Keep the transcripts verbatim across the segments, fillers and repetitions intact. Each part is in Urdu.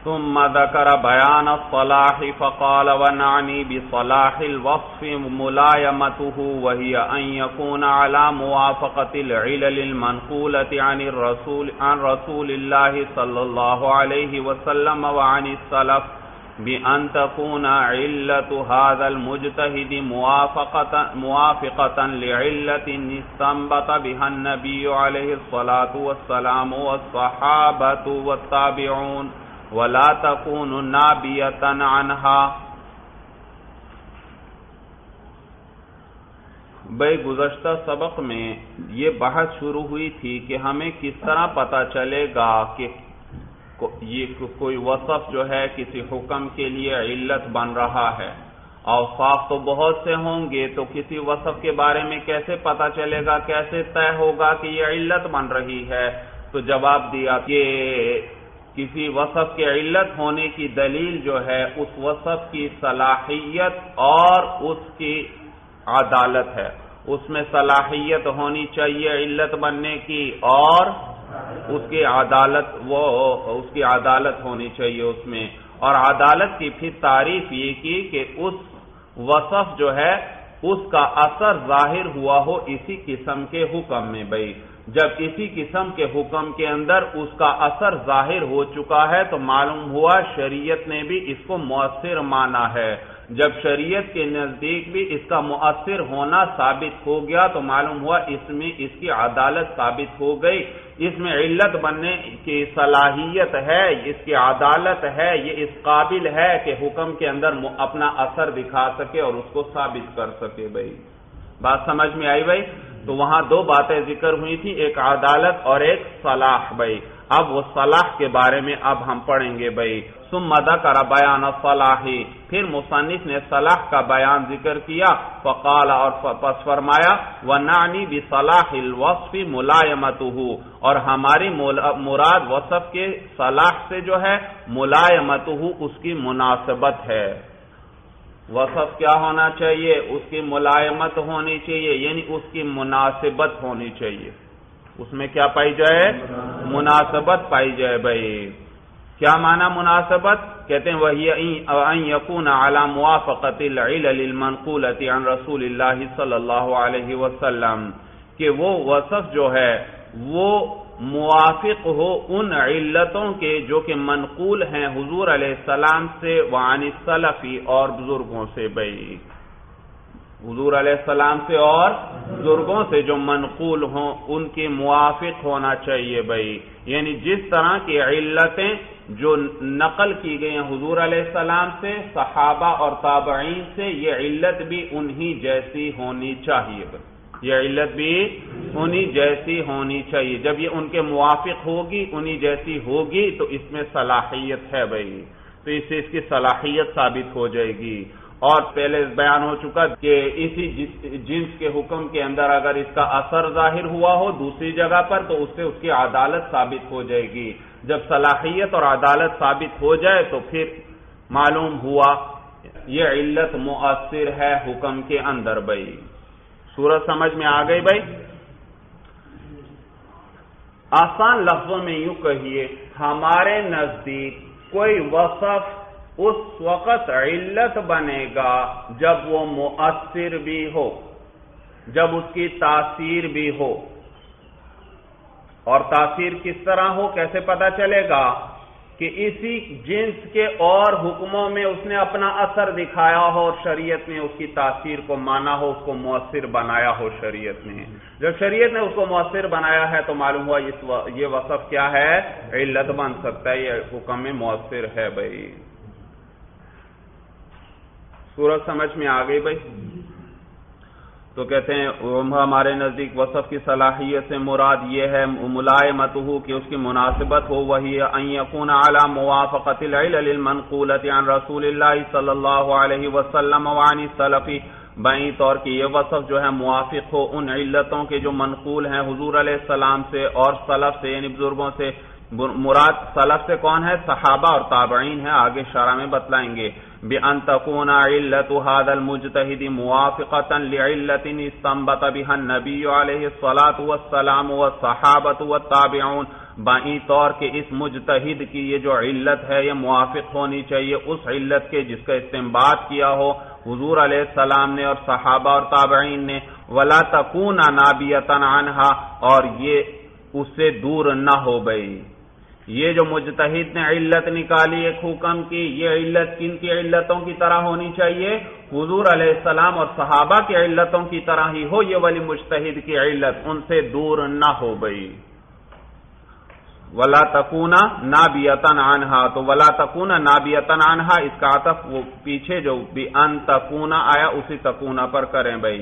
ثم ذكر بيان الصلاح فقال ونعني بصلاح الوصف ملايمته وهي أن يكون على موافقة العلل المنقولة عن الرسول عن رسول الله صلى الله عليه وسلم وعن السلف بأن تكون علة هذا المجتهد موافقة موافقة لعلة استنبط بها النبي عليه الصلاة والسلام والصحابة والتابعون ولا تكون نابية عنها. بھئی گزشتہ سبق میں یہ بحث شروع ہوئی تھی کہ ہمیں کس طرح پتہ چلے گا کہ یہ کوئی وصف جو ہے کسی حکم کے لیے علت بن رہا ہے. اوصاف تو بہت سے ہوں گے تو کسی وصف کے بارے میں کیسے پتہ چلے گا، کیسے طے ہوگا کہ یہ علت بن رہی ہے؟ تو جواب دیا کہ کسی وصف کے علت ہونے کی دلیل جو ہے اس وصف کی صلاحیت اور اس کی عدالت ہے. اس میں صلاحیت ہونی چاہیے علت بننے کی اور اس کی عدالت وہ اس کی عدالت ہونی چاہیے اس میں. اور عدالت کی پھر تعریف یہ کی کہ اس وصف جو ہے اس کا اثر ظاہر ہوا ہو اسی قسم کے حکم میں. بھئی جب اسی قسم کے حکم کے اندر اس کا اثر ظاہر ہو چکا ہے تو معلوم ہوا شریعت نے بھی اس کو مؤثر مانا ہے. جب شریعت کے نزدیک بھی اس کا مؤثر ہونا ثابت ہو گیا تو معلوم ہوا اس میں اس کی عدالت ثابت ہو گئی، اس میں علت بننے کی صلاحیت ہے، اس کی عدالت ہے، یہ اس قابل ہے کہ حکم کے اندر اپنا اثر دکھا سکے اور اس کو ثابت کر سکے. بھائی بات سمجھ میں آئی؟ بھائی تو وہاں دو باتیں ذکر ہوئی تھی، ایک عدالت اور ایک صلاح. بھائی اب وہ صلاح کے بارے میں اب ہم پڑھیں گے. بھائی ثم ذکر بیان الصلاح، پھر مصنف نے صلاح کا بیان ذکر کیا. فقال اور پس فرمایا ونعنی بصلاح الوصف ملائمته، اور ہماری مراد وصف کے صلاح سے جو ہے ملائمته اس کی مناسبت ہے. وصف کیا ہونا چاہیے؟ اس کی ملائمت ہونی چاہیے، یعنی اس کی مناسبت ہونی چاہیے. اس میں کیا پائی جائے؟ مناسبت پائی جائے. بھائی کیا معنی مناسبت؟ کہتے ہیں وہی ان یکون علی موافقۃ العلل المنقولۃ عن رسول اللہ صلی اللہ علیہ وسلم، کہ وہ وصف جو ہے وہ موافق ہو ان علتوں کے جو کہ منقول ہیں حضور علیہ السلام سے وعن السلف اور بزرگوں سے. بھائی حضور علیہ السلام سے اور بزرگوں سے جو منقول ہوں ان کے موافق ہونا چاہیے. بھائی یعنی جس طرح کی علتیں جو نقل کی گئی ہیں حضور علیہ السلام سے، صحابہ اور تابعین سے، یہ علت بھی انہی جیسی ہونی چاہیے. یہ علت بھی انہی جیسی ہونی چاہیے. جب یہ ان کے موافق ہوگی، انہی جیسی ہوگی تو اس میں صلاحیت ہے. بھائی تو اس سے اس کی صلاحیت ثابت ہو جائے گی. اور پہلے بیان ہو چکا کہ اسی جنس کے حکم کے اندر اگر اس کا اثر ظاہر ہوا ہو دوسری جگہ پر تو اس سے اس کی عدالت ثابت ہو جائے گی. جب صلاحیت اور عدالت ثابت ہو جائے تو پھر معلوم ہوا یہ علت مؤثر ہے حکم کے اندر. بھائی صورت سمجھ میں آ گئی؟ بھائی آسان لفظوں میں یوں کہیے، ہمارے نزدیک کوئی وصف اس وقت علت بنے گا جب وہ مؤثر بھی ہو، جب اس کی تاثیر بھی ہو. اور تاثیر کس طرح ہو، کیسے پتہ چلے گا؟ کہ اسی جنس کے اور حکموں میں اس نے اپنا اثر دکھایا ہو اور شریعت نے اس کی تاثیر کو مانا ہو، اس کو مؤثر بنایا ہو شریعت نے. جب شریعت نے اس کو مؤثر بنایا ہے تو معلوم ہوا یہ وصف کیا ہے؟ علت بن سکتا ہے، یہ حکم میں مؤثر ہے. بھائی صورت سمجھ میں آ گئی؟ بھائی تو کہتے ہیں ہمارے نزدیک وصف کی صلاحیت سے مراد یہ ہے ملائمتہ کہ اس کی مناسبت ہو، وہی ان یکون علی موافقۃ العلل المنقولۃ عن رسول اللہ صلی اللہ علیہ وسلم وعن السلف، بائیں طور کہ یہ وصف جو ہے موافق ہو ان علتوں کے جو منقول ہیں حضور علیہ السلام سے اور سلف سے یعنی بزرگوں سے. مراد سلف سے کون ہے؟ صحابہ اور تابعین ہیں، آگے شرح میں بتلائیں گے. بأن تكون علة هذا المجتهد موافقة لعلة استنبط بها النبي عليه الصلاة والسلام والصحابة والتابعون بائیں طور کے اس مجتہد کی یہ جو علت ہے یہ موافق ہونی چاہیے اس علت کے جس کا استنباط کیا ہو حضور علیہ السلام نے اور صحابہ اور تابعین نے، ولا تکون نابیۃ عنہا، اور یہ اس سے دور نہ ہو گئی۔ یہ جو مجتہد نے علت نکالی ایک حکم کی، یہ علت کن کی علتوں کی طرح ہونی چاہیے؟ حضور علیہ السلام اور صحابہ کی علتوں کی طرح ہی ہو یہ والی مجتہد کی علت، ان سے دور نہ ہو گئی۔ ولا تکونا نابیۃ عنہا، تو ولا تکونا نابیۃ عنہا اس کا عطف وہ پیچھے جو بان تکونا آیا اسی تکونا پر کریں بھائی۔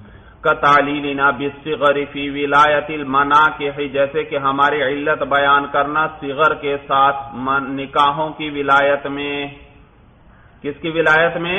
کتعلیلنا بالصغر فی ولایت المناکح، جیسے کہ ہماری علت بیان کرنا صغر کے ساتھ نکاحوں کی ولایت میں۔ کس کی ولایت میں؟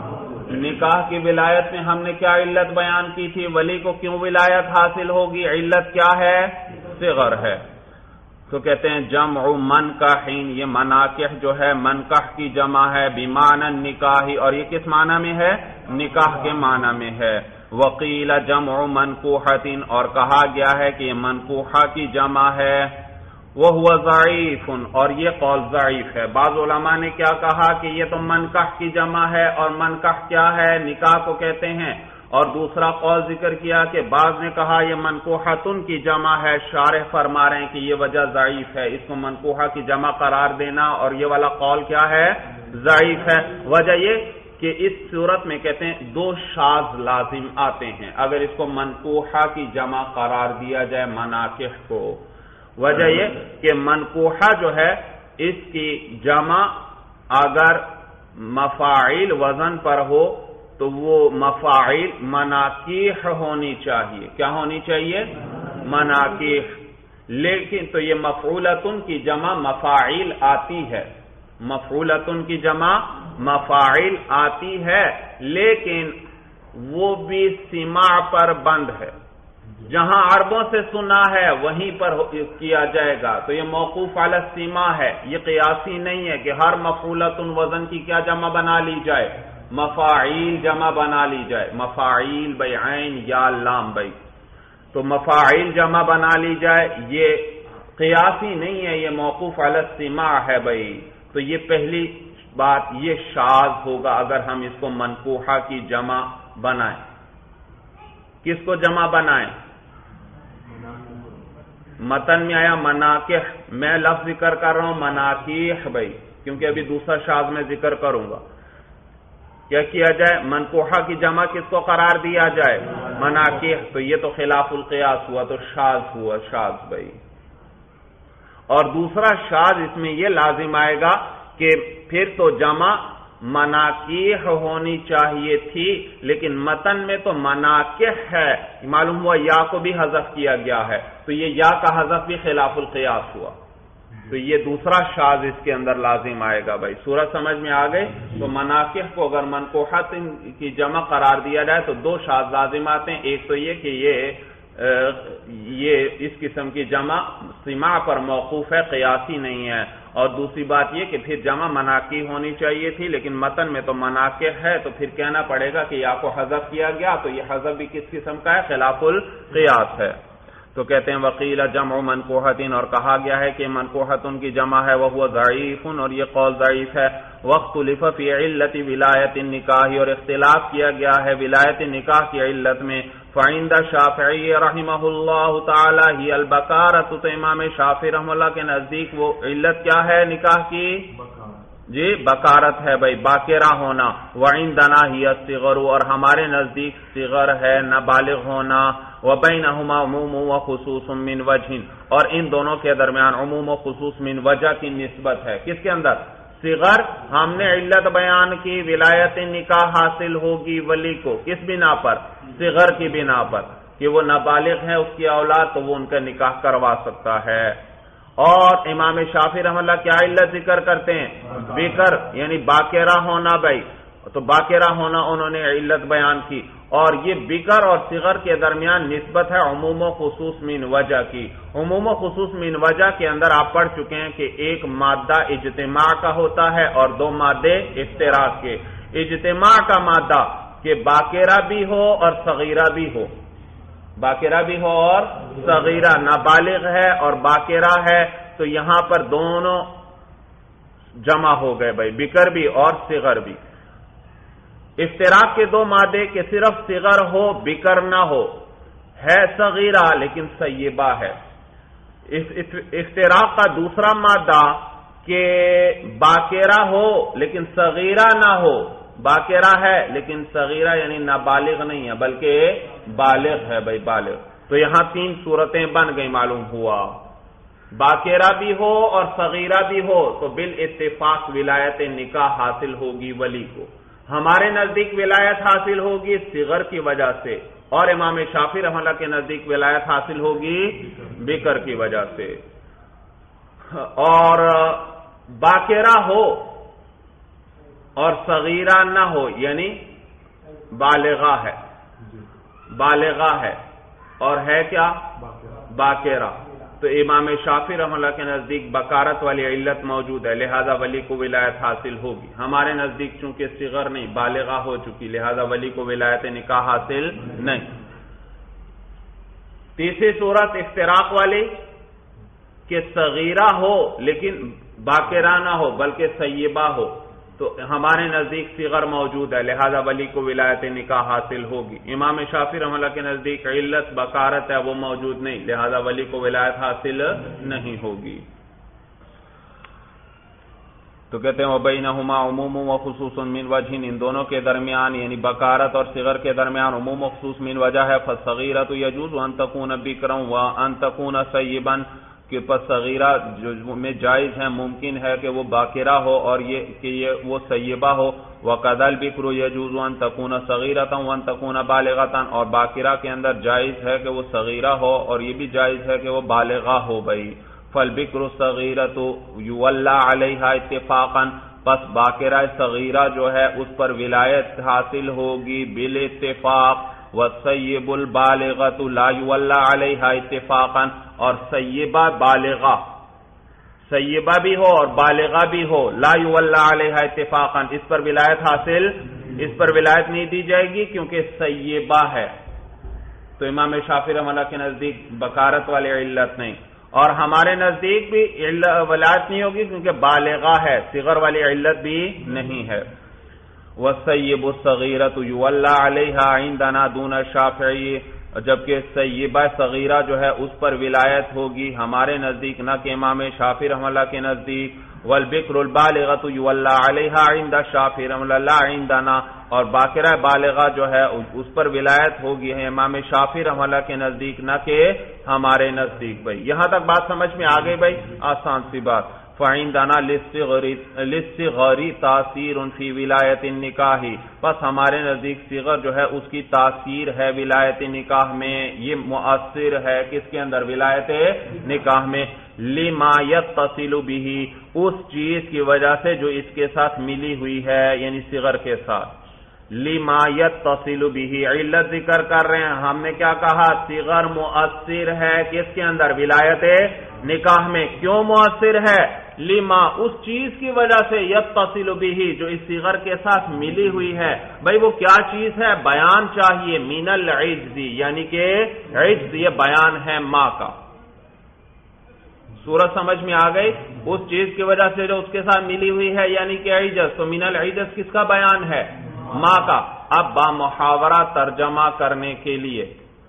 نکاح کی ولایت میں ہم نے کیا علت بیان کی تھی؟ ولی کو کیوں ولایت حاصل ہوگی؟ علت کیا ہے؟ صغر ہے۔ تو کہتے ہیں جمع منکحین، یہ مناکح جو ہے منکح کی جمع ہے، بمعنی نکاح، اور یہ کس معنی میں ہے؟ نکاح کے معنی میں ہے۔ وقیل جمع منکوحۃ، اور کہا گیا ہے کہ یہ منکوحہ کی جمع ہے۔ وہو ضعیف، اور یہ قول ضعیف ہے۔ بعض علماء نے کیا کہا کہ یہ تو منکح کی جمع ہے، اور منکح کیا ہے؟ نکاح کو کہتے ہیں۔ اور دوسرا قول ذکر کیا کہ بعض نے کہا یہ منکوحتن کی جمع ہے، شارح فرما رہے ہیں کہ یہ وجہ ضعیف ہے، اس کو منکوحہ کی جمع قرار دینا، اور یہ والا قول کیا ہے؟ ضعیف ہے۔ وجہ یہ کہ اس صورت میں کہتے ہیں دو شاذ لازم آتے ہیں اگر اس کو منکوحہ کی جمع قرار دیا جائے مناکح کو۔ وجہ یہ کہ منکوحہ جو ہے اس کی جمع اگر مفاعیل وزن پر ہو تو وہ مفاعیل مناکیح ہونی چاہیے۔ کیا ہونی چاہیے؟ مناکیح۔ لیکن تو یہ مفعولتن کی جمع مفاعیل آتی ہے، مفعولتن کی جمع مفاعیل آتی ہے، لیکن وہ بھی سماع پر بند ہے۔ جہاں عربوں سے سنا ہے وہیں پر کیا جائے گا، تو یہ موقوف علی السماع ہے، یہ قیاسی نہیں ہے کہ ہر مفعولتن وزن کی کیا جمع بنا لی جائے؟ مفاعیل جمع بنا لی جائے، مفاعیل بھائی عین یا لام بھائی، تو مفاعیل جمع بنا لی جائے، یہ قیاسی نہیں ہے، یہ موقوف علی السماع ہے بھائی۔ تو یہ پہلی بات یہ شاذ ہوگا اگر ہم اس کو منکوحہ کی جمع بنائیں۔ کس کو جمع بنائیں؟ متن میں آیا مناکح، میں لفظ ذکر کر رہا ہوں مناکیح بھائی، کیونکہ ابھی دوسرا شاذ میں ذکر کروں گا۔ کیا کیا جائے؟ منکوحہ کی جمع کس کو قرار دیا جائے؟ مناکیح، تو یہ تو خلاف القیاس ہوا، تو شاذ ہوا شاذ بھائی۔ اور دوسرا شاذ اس میں یہ لازم آئے گا کہ پھر تو جمع مناکیح ہونی چاہیے تھی، لیکن متن میں تو مناکح ہے، معلوم ہوا یا کو بھی حذف کیا گیا ہے، تو یہ یا کا حذف بھی خلاف القیاس ہوا، تو یہ دوسرا شاذ اس کے اندر لازم آئے گا بھائی۔ سورج سمجھ میں آ گئی؟ تو مناکح کو اگر منکوحت کی جمع قرار دیا جائے تو دو شاذ لازم آتے ہیں، ایک تو یہ کہ یہ یہ اس قسم کی جمع سماع پر موقوف ہے، قیاسی نہیں ہے، اور دوسری بات یہ کہ پھر جمع مناکی ہونی چاہیے تھی، لیکن متن میں تو مناکح ہے، تو پھر کہنا پڑے گا کہ یا کو حذف کیا گیا، تو یہ حذف بھی کس قسم کا ہے؟ خلاف القیاس ہے۔ تو کہتے ہیں وقیل جمع منکوحتن، اور کہا گیا ہے کہ منکوحتن کی جمع ہے، وہ ضعیف، اور یہ قول ضعیف ہے۔ واختلف فی علت ولایت النکاح، اور اختلاف کیا گیا ہے ولایت نکاح کی علت میں۔ فعند شافعی رحمہ اللہ تعالی ہی البکارۃ، تو امام شافعی رحمہ اللہ کے نزدیک وہ علت کیا ہے نکاح کی؟ جی بکارت ہے بھائی، باقرہ ہونا۔ وعندنا ہی الصغر، اور ہمارے نزدیک صغر ہے نابالغ ہونا۔ وبینہما عموم و خصوص من وجہ، اور ان دونوں کے درمیان عموم و خصوص من وجہ کی نسبت ہے۔ کس کے اندر؟ صغر ہم نے علت بیان کی، ولایت نکاح حاصل ہوگی ولی کو کس بنا پر؟ صغر کی بنا پر، کہ وہ نابالغ ہے اس کی اولاد، تو وہ ان کا نکاح کروا سکتا ہے۔ اور امام شافعی رحمہ اللہ کیا علت ذکر کرتے ہیں؟ بکر، یعنی باقرہ ہونا بھائی، تو باقرہ ہونا انہوں نے علت بیان کی، اور یہ بکر اور صغر کے درمیان نسبت ہے عموم و خصوص من وجہ کی۔ عموم و خصوص من وجہ کے اندر آپ پڑھ چکے ہیں کہ ایک مادہ اجتماع کا ہوتا ہے اور دو مادے افتراق کے۔ اجتماع کا مادہ کہ باقرہ بھی ہو اور صغیرہ بھی ہو، باقرہ بھی ہو اور صغیرہ، نابالغ ہے اور باقرہ ہے، تو یہاں پر دونوں جمع ہو گئے بھائی، بکر بھی اور صغر بھی۔ افتراق کے دو مادے کہ صرف صغر ہو بکر نہ ہو، ہے صغیرہ لیکن سیبہ ہے۔ افتراق کا دوسرا مادہ کہ باقرہ ہو لیکن صغیرہ نہ ہو، باقرہ ہے لیکن صغیرہ یعنی نابالغ نہیں ہے بلکہ بالغ ہے بھائی، بالغ۔ تو یہاں تین صورتیں بن گئی معلوم ہوا، باقرہ بھی ہو اور صغیرہ بھی ہو تو بالاتفاق ولایت نکاح حاصل ہوگی ولی کو۔ ہمارے نزدیک ولایت حاصل ہوگی صغر کی وجہ سے، اور امام شافعی رحمہ اللہ کے نزدیک ولایت حاصل ہوگی بکر کی وجہ سے۔ اور باقرہ ہو اور صغیرہ نہ ہو یعنی بالغہ ہے، بالغہ ہے اور ہے کیا باقرہ، تو امام شافعی رحمہ اللہ کے نزدیک بکارت والی علت موجود ہے، لہذا ولی کو ولایت حاصل ہوگی۔ ہمارے نزدیک چونکہ صغر نہیں بالغہ ہو چکی، لہذا ولی کو ولایت نکاح حاصل نہیں۔ تیسری صورت افتراق والی کہ صغیرہ ہو لیکن باقرہ نہ ہو بلکہ سیبہ ہو، تو ہمارے نزدیک صغر موجود ہے، لہذا ولی کو ولایت نکاح حاصل ہوگی۔ امام شافعی رحمہ اللہ کے نزدیک علت بکارت ہے وہ موجود نہیں، لہذا ولی کو ولایت حاصل نہیں ہوگی۔ تو کہتے ہیں وَبَيْنَهُمَا عُمُومٌ وَخُصُوصٌ مِّن وَجْهٍ، ان دونوں کے درمیان یعنی بکارت اور صغر کے درمیان عموم و خصوص من وجہ ہے۔ فَالصَّغِيرَةُ يَجُوزُ أَن تَكُونَ بِكْرًا وَأَن تَكُونَ صَيِّبًا، کہ پس صغیرہ میں جائز ہے، ممکن ہے کہ وہ باقرہ ہو اور یہ کہ یہ وہ سیبہ ہو۔ وَقَذَا الْبِكْرُ يَجُوزُ أَن تَكُونَ صَغِيرَةً وَأَن تَكُونَ بَالِغَةً، اور باقرہ کے اندر جائز ہے کہ وہ صغیرہ ہو اور یہ بھی جائز ہے کہ وہ بالغہ ہو بھائی۔ فَالْبِكْرُ الصَّغِيرَةُ يُوَلَّى عَلَيْهَا اتِّفَاقًا، پس باقرہ صغیرہ جو ہے اس پر ولایت حاصل ہوگی بالاتفاق۔ وَالسَّيِّبُ الْبَالِغَةُ لَا يُوَلَّى عَلَيْهَا اتِّفَاقًا، اور سیبہ بالغہ، سیبہ بھی ہو اور بالغہ بھی ہو، لا یولى علیہا اتفاقا، اس پر ولایت حاصل، اس پر ولایت نہیں دی جائے گی کیونکہ سیبہ ہے۔ تو امام شافعی رحمہ اللہ کے نزدیک بکارت والی علت نہیں، اور ہمارے نزدیک بھی ولایت نہیں ہوگی کیونکہ بالغہ ہے، صغر والی علت بھی نہیں ہے۔ وَالسَّيِّبُ الصَّغِيرَةُ يُوَلَّى عَلَيْهَا عِندَنَا دُونَ الشَّافِعِيِّ، جبکہ سیبہ صغیرہ جو ہے اس پر ولایت ہوگی ہمارے نزدیک نہ کہ امام شافعی رحمہ اللہ کے نزدیک۔ والبکر البالغۃ یولی علیہا عند الشافعی رحمہ اللہ لا عندنا، اور باقرہ بالغہ جو ہے اس پر ولایت ہوگی ہے امام شافعی رحمہ اللہ کے نزدیک نہ کہ ہمارے نزدیک۔ بھائی یہاں تک بات سمجھ میں آ گئی بھائی، آسان سی بات۔ فَعِندَنَا لِلصِّغَرِ تَأْثِيرٌ فِي وِلَایَةِ النِّکَاحِ، بس ہمارے نزدیک صغر جو ہے اس کی تاثیر ہے ولایت نکاح میں، یہ مؤثر ہے کس کے اندر؟ ولایت نکاح میں۔ لِمَا يَتَّصِلُ بِهِ، اس چیز کی وجہ سے جو اس کے ساتھ ملی ہوئی ہے، یعنی صغر کے ساتھ۔ لِمَا يَتَّصِلُ بِهِ، علت ذکر کر رہے ہیں، ہم نے کیا کہا؟ صغر مؤثر ہے کس کے اندر؟ ولایت نکاح میں۔ کیوں مؤثر ہے؟ لما، اس چیز کی وجہ سے یتصل به، جو اس صغر کے ساتھ ملی ہوئی ہے۔ بھائی وہ کیا چیز ہے؟ بیان چاہیے، من العجز، یعنی کہ عجز یہ بیان ہے ماں کا۔ سورج سمجھ میں آ گئی؟ اس چیز کی وجہ سے جو اس کے ساتھ ملی ہوئی ہے یعنی کہ عجز، تو من العجز کس کا بیان ہے؟ ماں کا۔ اب با محاورہ ترجمہ کرنے کے لیے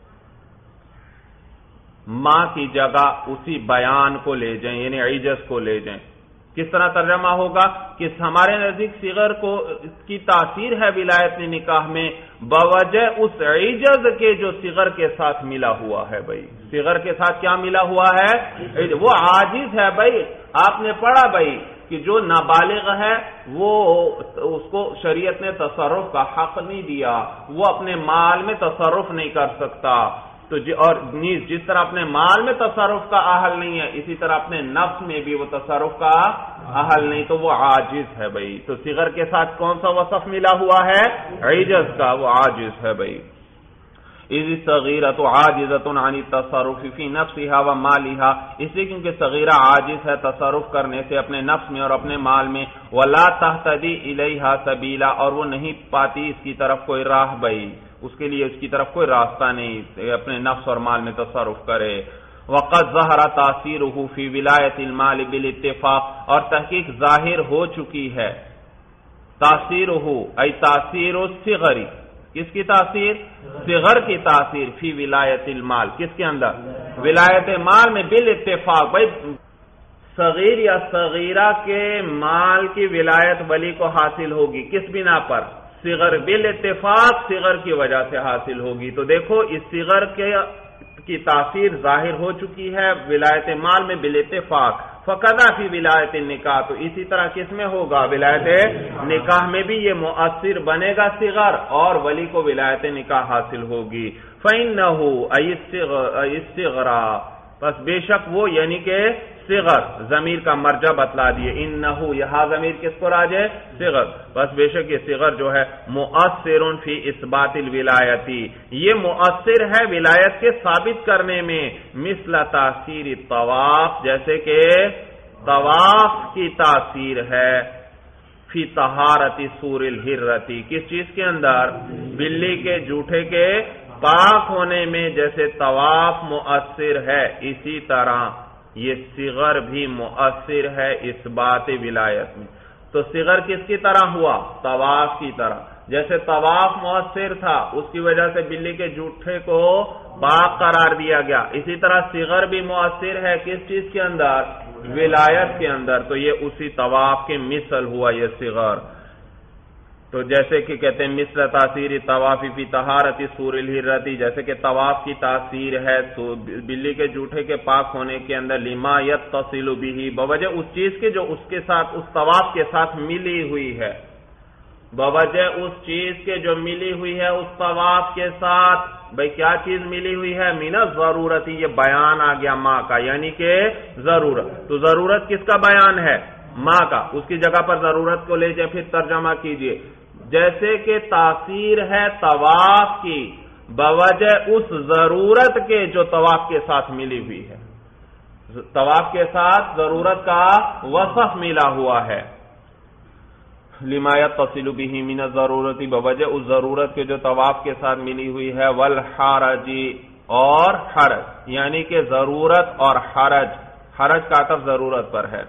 ماں کی جگہ اسی بیان کو لے جائیں، یعنی عجز کو لے جائیں۔ کس طرح ترجمہ ہوگا کہ ہمارے نزدیک صغر کو اس کی تاثیر ہے ولایت نکاح میں بوجہ اس عجز کے جو صغر کے ساتھ ملا ہوا ہے۔ بھائی صغر کے ساتھ کیا ملا ہوا ہے؟ وہ عاجز ہے۔ بھائی آپ نے پڑھا بھائی کہ جو نابالغ ہے وہ اس کو شریعت نے تصرف کا حق نہیں دیا، وہ اپنے مال میں تصرف نہیں کر سکتا، تو اور نیز جس طرح اپنے مال میں تصرف کا اہل نہیں ہے اسی طرح اپنے نفس میں بھی وہ تصرف کا اہل نہیں، تو وہ عاجز ہے۔ بھائی تو صغر کے ساتھ کون سا وصف ملا ہوا ہے؟ عجز کا، وہ عاجز ہے۔ بھائی اذ الصغیرۃ عاجزۃ عن التصرف فی نفسها ومالها، اس لیے کیونکہ صغیرہ عاجز ہے تصرف کرنے سے اپنے نفس میں اور اپنے مال میں، ولا تهتدی الیہا سبیلا، اور وہ نہیں پاتی اس کی طرف کوئی راہ۔ بھائی اس کے لیے اس کی طرف کوئی راستہ نہیں اپنے نفس اور مال میں تصرف کرے۔ وقد ظہر تاثیرہ فی ولایت المال بالاتفاق، اور تحقیق ظاہر ہو چکی ہے تاثیرہ ای تاثیر الصغر، کس کی تاثیر؟ صغر کی تاثیر، فی ولایت المال، کس کے اندر؟ ولایت مال میں بالاتفاق، بھائی صغیر یا صغیرہ کے مال کی ولایت ولی کو حاصل ہوگی کس بنا پر؟ صغر، بالاتفاق صغر کی وجہ سے حاصل ہوگی۔ تو دیکھو اس صغر کے کی تاثیر ظاہر ہو چکی ہے ولایت مال میں بالاتفاق۔ فقضا فی ولایت النکاح، تو اسی طرح کس میں ہوگا؟ ولایت نکاح میں بھی یہ مؤثر بنے گا صغر، اور ولی کو ولایت نکاح حاصل ہوگی۔ فإنه ای الصغر، پس بے شک وہ یعنی کہ صغر، ضمیر کا مرجع بتلا دیے، انہو یہاں ضمیر کس کو راجع؟ صغر، بس بے شک یہ صغر جو ہے مؤثر فی اثبات الولایتی، یہ مؤثر ہے ولایت کے ثابت کرنے میں، مثل تاثیر الطواف، جیسے کہ طواف کی تاثیر ہے، فی طہارت سور الحرتی، کس چیز کے اندر؟ بلی کے جوٹے کے پاک ہونے میں جیسے طواف مؤثر ہے، اسی طرح یہ صغر بھی مؤثر ہے اس بات ولایت میں۔ تو صغر کس کی طرح ہوا؟ طواف کی طرح، جیسے طواف مؤثر تھا اس کی وجہ سے بلی کے جوٹھے کو پاک قرار دیا گیا، اسی طرح صغر بھی مؤثر ہے کس چیز کے اندر؟ ولایت کے اندر۔ تو یہ اسی طواف کے مثل ہوا یہ صغر۔ تو جیسے کہ کہتے ہیں مثل تاثیر طواف فی طہارت سور الحرتی، جیسے کہ طواف کی تاثیر ہے بلی کے جوٹے کے پاک ہونے کے اندر، لما یتصل به، بوجہ اس چیز کے جو اس کے ساتھ اس طواف کے ساتھ ملی ہوئی ہے، بوجہ اس چیز کے جو ملی ہوئی ہے اس طواف کے ساتھ۔ بھئی کیا چیز ملی ہوئی ہے؟ من الضرورت، یہ بیان آ گیا ماں کا، یعنی کہ ضرورت۔ تو ضرورت کس کا بیان ہے؟ ماں کا، اس کی جگہ پر ضرورت کو لے جائے، پھر ترجمہ کیجئے، جیسے کہ تاثیر ہے طواف کی بوجہ اس ضرورت کے جو طواف کے ساتھ ملی ہوئی ہے، طواف کے ساتھ ضرورت کا وصف ملا ہوا ہے، لما یتصل به من الضرورت، بوجہ اس ضرورت کے جو طواف کے ساتھ ملی ہوئی ہے، والحرج، اور حرج، یعنی کہ ضرورت اور حرج، حرج کا عطف ضرورت پر ہے۔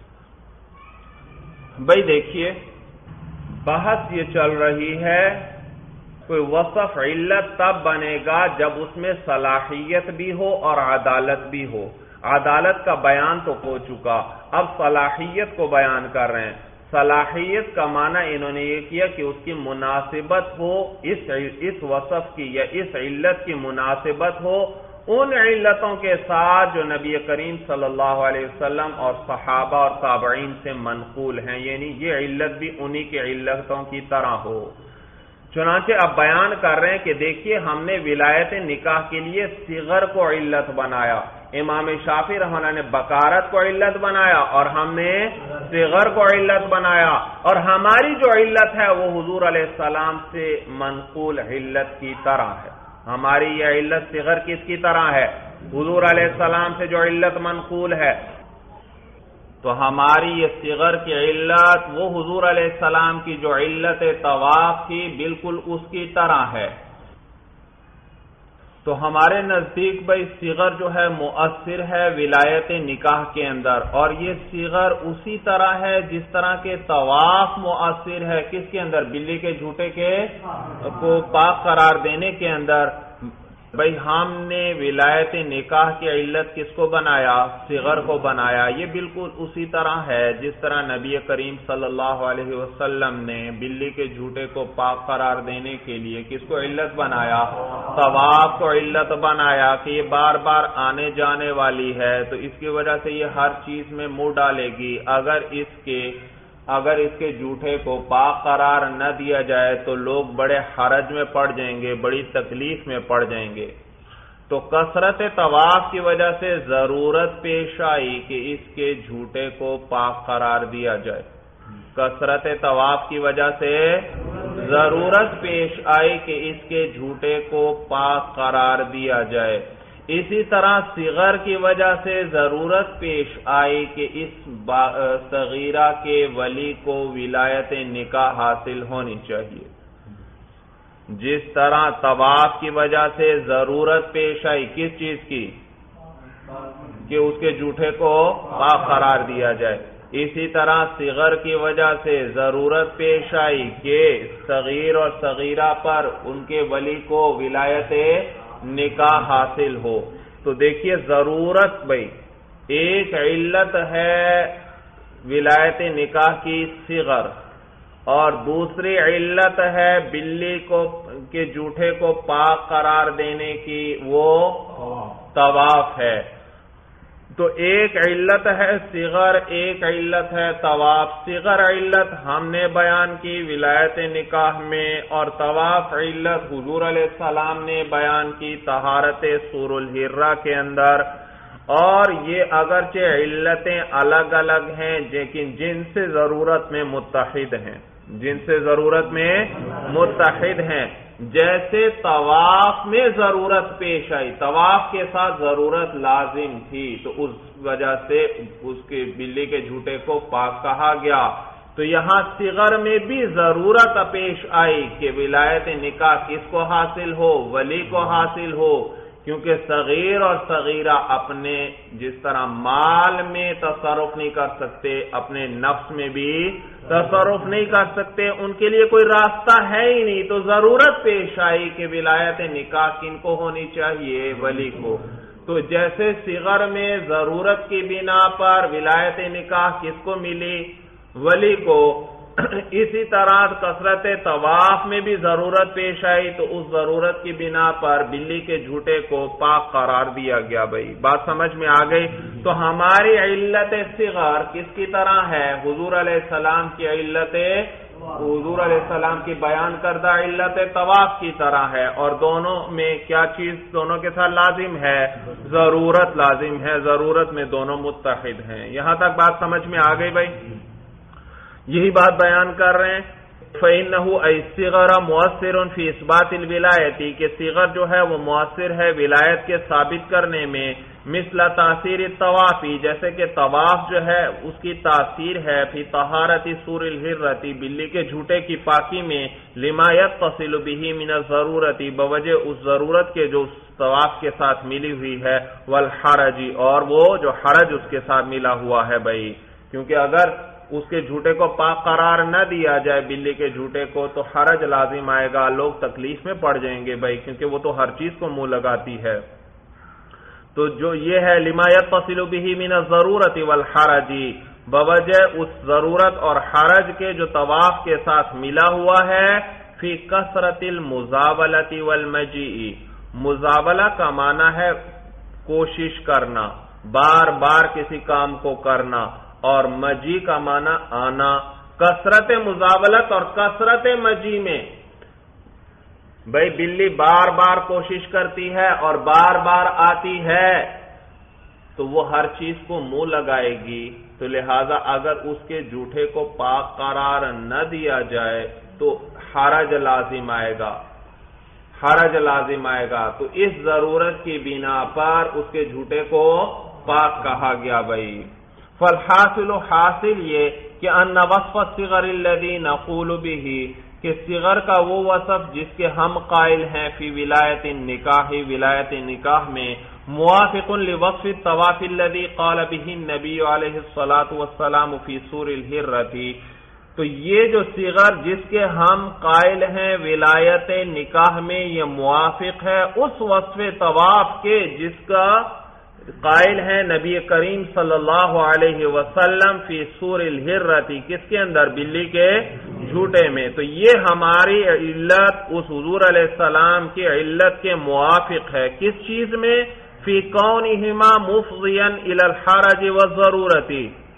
بھئی دیکھیے بحث یہ چل رہی ہے، کوئی وصف علت تب بنے گا جب اس میں صلاحیت بھی ہو اور عدالت بھی ہو۔ عدالت کا بیان تو ہو چکا، اب صلاحیت کو بیان کر رہے ہیں۔ صلاحیت کا معنی انہوں نے یہ کیا کہ اس کی مناسبت ہو، اس اس وصف کی یا اس علت کی مناسبت ہو ان علتوں کے ساتھ جو نبی کریم صلی اللہ علیہ وسلم اور صحابہ اور تابعین سے منقول ہیں، یعنی یہ علت بھی انہی کی علتوں کی طرح ہو۔ چنانچہ اب بیان کر رہے ہیں کہ دیکھیے ہم نے ولایت نکاح کے لیے صغر کو علت بنایا، امام شافعی رحمہ اللہ نے بکارت کو علت بنایا، اور ہم نے صغر کو علت بنایا، اور ہماری جو علت ہے وہ حضور علیہ السلام سے منقول علت کی طرح ہے۔ ہماری یہ علت صغر کس کی طرح ہے؟ حضور علیہ السلام سے جو علت منقول ہے، تو ہماری یہ صغر کی علت وہ حضور علیہ السلام کی جو علت طواف تھی بالکل اس کی طرح ہے۔ تو ہمارے نزدیک بھائی صغر جو ہے مؤثر ہے ولایت نکاح کے اندر، اور یہ صغر اسی طرح ہے جس طرح کے طواف مؤثر ہے کس کے اندر؟ بلی کے جھوٹے کے کو پاک قرار دینے کے اندر۔ بھائی ہم نے ولایت نکاح کی علت کس کو بنایا؟ صغر کو بنایا۔ یہ بالکل اسی طرح ہے جس طرح نبی کریم صلی اللہ علیہ وسلم نے بلی کے جھوٹے کو پاک قرار دینے کے لیے کس کو علت بنایا؟ طواف کو علت بنایا کہ یہ بار بار آنے جانے والی ہے، تو اس کی وجہ سے یہ ہر چیز میں منہ ڈالے گی، اگر اس کے اگر اس کے جھوٹے کو پاک قرار نہ دیا جائے تو لوگ بڑے حرج میں پڑ جائیں گے، بڑی تکلیف میں پڑ جائیں گے۔ تو کثرت طواف کی وجہ سے ضرورت پیش آئی کہ اس کے جھوٹے کو پاک قرار دیا جائے، کثرت طواف کی وجہ سے ضرورت پیش آئی کہ اس کے جھوٹے کو پاک قرار دیا جائے۔ اسی طرح صغر کی وجہ سے ضرورت پیش آئی کہ اس صغیرہ کے ولی کو ولایت نکاح حاصل ہونی چاہیے۔ جس طرح طواف کی وجہ سے ضرورت پیش آئی کس چیز کی کہ اس کے جھوٹے کو پاک قرار دیا جائے، اسی طرح صغر کی وجہ سے ضرورت پیش آئی کہ صغیر اور صغیرہ پر ان کے ولی کو ولایت نکاح حاصل ہو۔ تو دیکھیے ضرورت بھائی ایک علت ہے ولایت نکاح کی صغر، اور دوسری علت ہے بلی کو کے جھوٹے کو پاک قرار دینے کی وہ طواف ہے۔ تو ایک علت ہے صغر، ایک علت ہے طواف۔ صغر علت ہم نے بیان کی ولایت نکاح میں، اور طواف علت حضور علیہ السلام نے بیان کی طہارت سور الحرہ کے اندر۔ اور یہ اگرچہ علتیں الگ الگ ہیں لیکن جن سے ضرورت میں متحد ہیں، جن سے ضرورت میں متحد ہیں۔ جیسے طواف میں ضرورت پیش آئی، طواف کے ساتھ ضرورت لازم تھی، تو اس وجہ سے اس کے بلی کے جھوٹے کو پاک کہا گیا۔ تو یہاں صغر میں بھی ضرورت پیش آئی کہ ولایت نکاح کس کو حاصل ہو، ولی کو حاصل ہو، کیونکہ صغیر اور صغیرہ اپنے جس طرح مال میں تصرف نہیں کر سکتے، اپنے نفس میں بھی تصرف نہیں کر سکتے، ان کے لیے کوئی راستہ ہے ہی نہیں، تو ضرورت پیش آئی کہ ولایت نکاح کن کو ہونی چاہیے، ولی کو۔ تو جیسے صغر میں ضرورت کی بنا پر ولایت نکاح کس کو ملی، ولی کو، اسی طرح کثرت طواف میں بھی ضرورت پیش آئی تو اس ضرورت کی بنا پر بلی کے جھوٹے کو پاک قرار دیا گیا۔ بھائی بات سمجھ میں آ گئی؟ تو ہماری علت صغر کس کی طرح ہے؟ حضور علیہ السلام کی علت حضور علیہ السلام کی بیان کردہ علت طواف کی طرح ہے، اور دونوں میں کیا چیز دونوں کے ساتھ لازم ہے؟ ضرورت لازم ہے، ضرورت میں دونوں متحد ہیں۔ یہاں تک بات سمجھ میں آ گئی بھائی؟ یہی بات بیان کر رہے ہیں فَإِنَّهُ أَيْ الصِّغَرَ مُؤَثِّرٌ فِي إِثْبَاتِ الْوِلَایَةِ کہ صغر جو ہے وہ مؤثر ہے ولایت کے ثابت کرنے میں، مثل تاثیر الطواف جیسے کہ طواف جو ہے اس کی تاثیر ہے فی طہارت سور الحرۃ بلی کے جھوٹے کی پاکی میں، لما يتصل به من الضرورت بوجہ اس ضرورت کے جو طواف کے ساتھ ملی ہوئی ہے، والحرج اور وہ جو حرج اس کے ساتھ ملا ہوا ہے بھائی، کیونکہ اگر اس کے جھوٹے کو پاک قرار نہ دیا جائے بلی کے جھوٹے کو تو حرج لازم آئے گا، لوگ تکلیف میں پڑ جائیں گے بھائی، کیونکہ وہ تو ہر چیز کو منہ لگاتی ہے۔ تو جو یہ ہے لما يتصل به من الضرورت والحرج بوجہ اس ضرورت اور حرج کے جو طواف کے ساتھ ملا ہوا ہے، فی کثرت المزاولۃ والمجیء، مزاولہ کا معنی ہے کوشش کرنا، بار بار کسی کام کو کرنا، اور مجی کا معنی آنا۔ کثرت مزاولت اور کثرت مجی میں بھائی بلی بار بار کوشش کرتی ہے اور بار بار آتی ہے تو وہ ہر چیز کو منہ لگائے گی، تو لہذا اگر اس کے جھوٹے کو پاک قرار نہ دیا جائے تو حرج لازم آئے گا، حرج لازم آئے گا۔ تو اس ضرورت کی بنا پر اس کے جھوٹے کو پاک کہا گیا بھائی۔ فالحاصل حاصل یہ کہ ان وصف الصغر الذي نقول به کہ صغر کا وہ وصف جس کے ہم قائل ہیں فی ولایت النکاح ولایت نکاح میں، موافق لوصف الطواف الذي قال به النبي علیہ الصلاۃ والسلام فی سور الحرۃ، تو یہ جو صغر جس کے ہم قائل ہیں ولایت نکاح میں یہ موافق ہے اس وصف طواف کے جس کا قائل ہیں نبی کریم صلی اللہ علیہ وسلم فی سور الحرۃ، کس کے اندر؟ بلی کے جھوٹے میں۔ تو یہ ہماری علت اس حضور علیہ السلام کی علت کے موافق ہے، کس چیز میں؟ فی کونہما مفضیا الی الحرج والضرورت،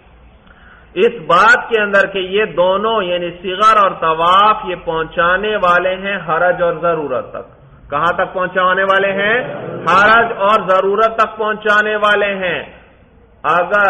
اس بات کے اندر کہ یہ دونوں یعنی صغر اور طواف یہ پہنچانے والے ہیں حرج اور ضرورت تک۔ کہاں تک پہنچانے والے ہیں؟ حرج اور ضرورت تک پہنچانے والے ہیں۔ اگر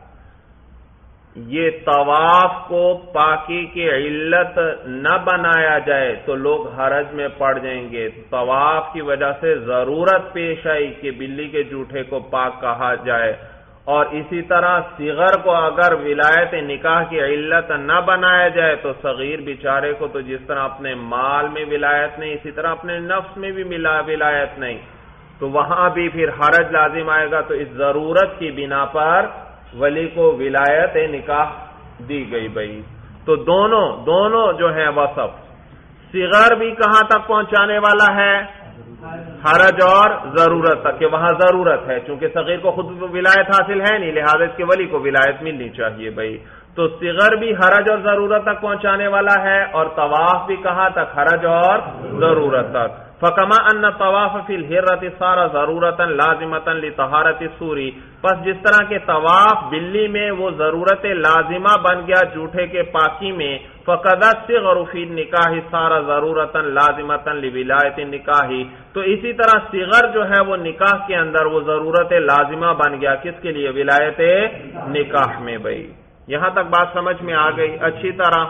یہ طواف کو پاکی کی علت نہ بنایا جائے تو لوگ حرج میں پڑ جائیں گے۔ طواف کی وجہ سے ضرورت پیش آئی کہ بلی کے جھوٹے کو پاک کہا جائے، اور اسی طرح صغر کو اگر ولایت نکاح کی علت نہ بنایا جائے تو صغیر بیچارے کو تو جس طرح اپنے مال میں ولایت نہیں، اسی طرح اپنے نفس میں بھی ولایت نہیں، تو وہاں بھی پھر حرج لازم آئے گا. تو اس ضرورت کی بنا پر ولی کو ولایت نکاح دی گئی بھائی. تو دونوں دونوں جو ہے وصف، صغر بھی کہاں تک پہنچانے والا ہے؟ حرج اور ضرورت تک، کہ وہاں ضرورت ہے، چونکہ صغیر کو خود ولایت حاصل ہے نہیں، لہذا اس کے ولی کو ولایت ملنی چاہیے بھائی. تو صغر بھی حرج اور ضرورت تک پہنچانے والا ہے، اور طواف بھی کہاں تک؟ حرج اور ضرورت تک. فکما ان طواف فی الحرۃ صار ضرورتا لازمتا لطہارۃ السوری، پس جس طرح کے طواف بلی میں وہ ضرورت لازمہ بن گیا جوٹے کے پاکی میں، فقد الصغر فی النکاح صار ضرورتا لازمتا لولایت النکاح، تو اسی طرح صغر جو ہے وہ نکاح کے اندر وہ ضرورت لازمہ بن گیا، کس کے لیے؟ ولایت نکاح میں بھائی. یہاں تک بات سمجھ میں آ گئی اچھی طرح.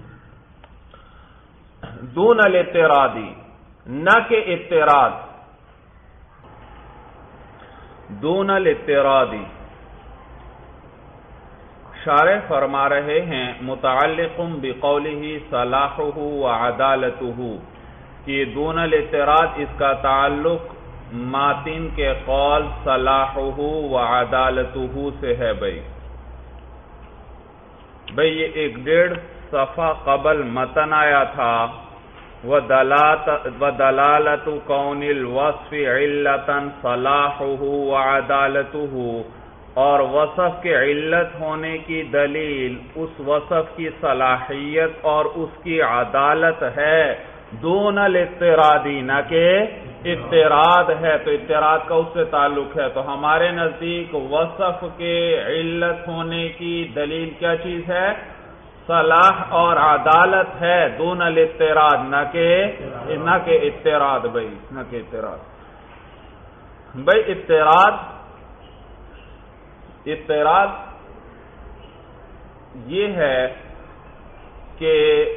دون الاضطرادی، نہ کہ اضطراد، دون الاضطرادی. شارح فرما رہے ہیں متعلق بقولہ صلاحہ وعدالتہ، کہ دون الاضطراد اس کا تعلق ماتن کے قول صلاحہ وعدالتہ سے ہے بھائی. بھئی یہ ایک ڈیڑھ صفحہ قبل متن آیا تھا، وَدَلَالَةُ كَوْنِ الْوَصْفِ عِلَّةً صَلَاحُهُ وَعَدَالَتُهُ، اور وصف کے علت ہونے کی دلیل اس وصف کی صلاحیت اور اس کی عدالت ہے. دون الاضطرادی، نہ کہ اضطراد ہے، تو اضطراد کا اس سے تعلق ہے. تو ہمارے نزدیک وصف کے علت ہونے کی دلیل کیا چیز ہے؟ صلاح اور عدالت ہے. دون الاضطراد، نہ کہ نہ کہ اضطراد بھائی، نہ کہ اضطراد بھائی. اضطراد اضطراد یہ ہے کہ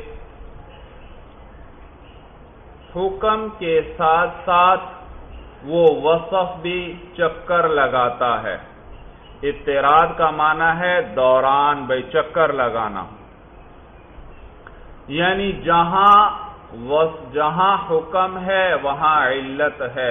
حکم کے ساتھ ساتھ وہ وصف بھی چکر لگاتا ہے. اضطراد کا معنی ہے دوران بھائی، چکر لگانا، یعنی جہاں جہاں حکم ہے وہاں علت ہے،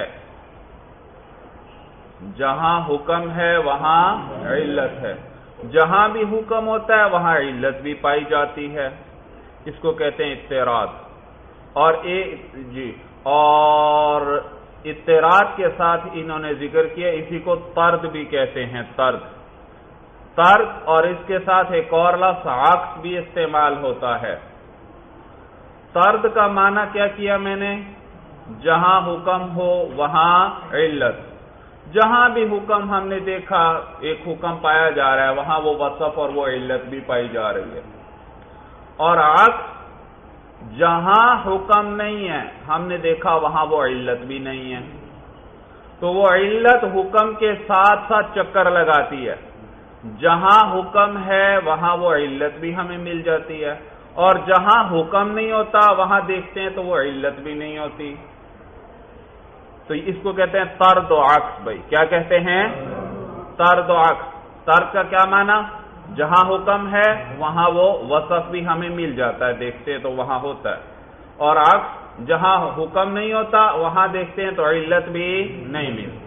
جہاں حکم ہے وہاں علت ہے، جہاں بھی حکم ہوتا ہے وہاں علت بھی پائی جاتی ہے. اس کو کہتے ہیں اضطراد. اور ایک جی اور اضطراد کے ساتھ انہوں نے ذکر کیا، اسی کو طرد بھی کہتے ہیں. طرد طرد اور اس کے ساتھ ایک اور لفظ عکس بھی استعمال ہوتا ہے. طرد کا معنی کیا کیا میں نے؟ جہاں حکم ہو وہاں علت. جہاں بھی حکم ہم نے دیکھا ایک حکم پایا جا رہا ہے وہاں وہ وصف اور وہ علت بھی پائی جا رہی ہے. اور عکس، جہاں حکم نہیں ہے ہم نے دیکھا وہاں وہ علت بھی نہیں ہے، تو وہ علت حکم کے ساتھ ساتھ چکر لگاتی ہے. جہاں حکم ہے وہاں وہ علت بھی ہمیں مل جاتی ہے، اور جہاں حکم نہیں ہوتا وہاں دیکھتے ہیں تو وہ علت بھی نہیں ہوتی. تو اس کو کہتے ہیں طرد و عکس بھائی. کیا کہتے ہیں؟ طرد و عکس. طرد کا کیا معنی؟ جہاں حکم ہے وہاں وہ وصف بھی ہمیں مل جاتا ہے، دیکھتے ہیں تو وہاں ہوتا ہے. اور عکس، جہاں حکم نہیں ہوتا وہاں دیکھتے ہیں تو علت بھی نہیں ملتی.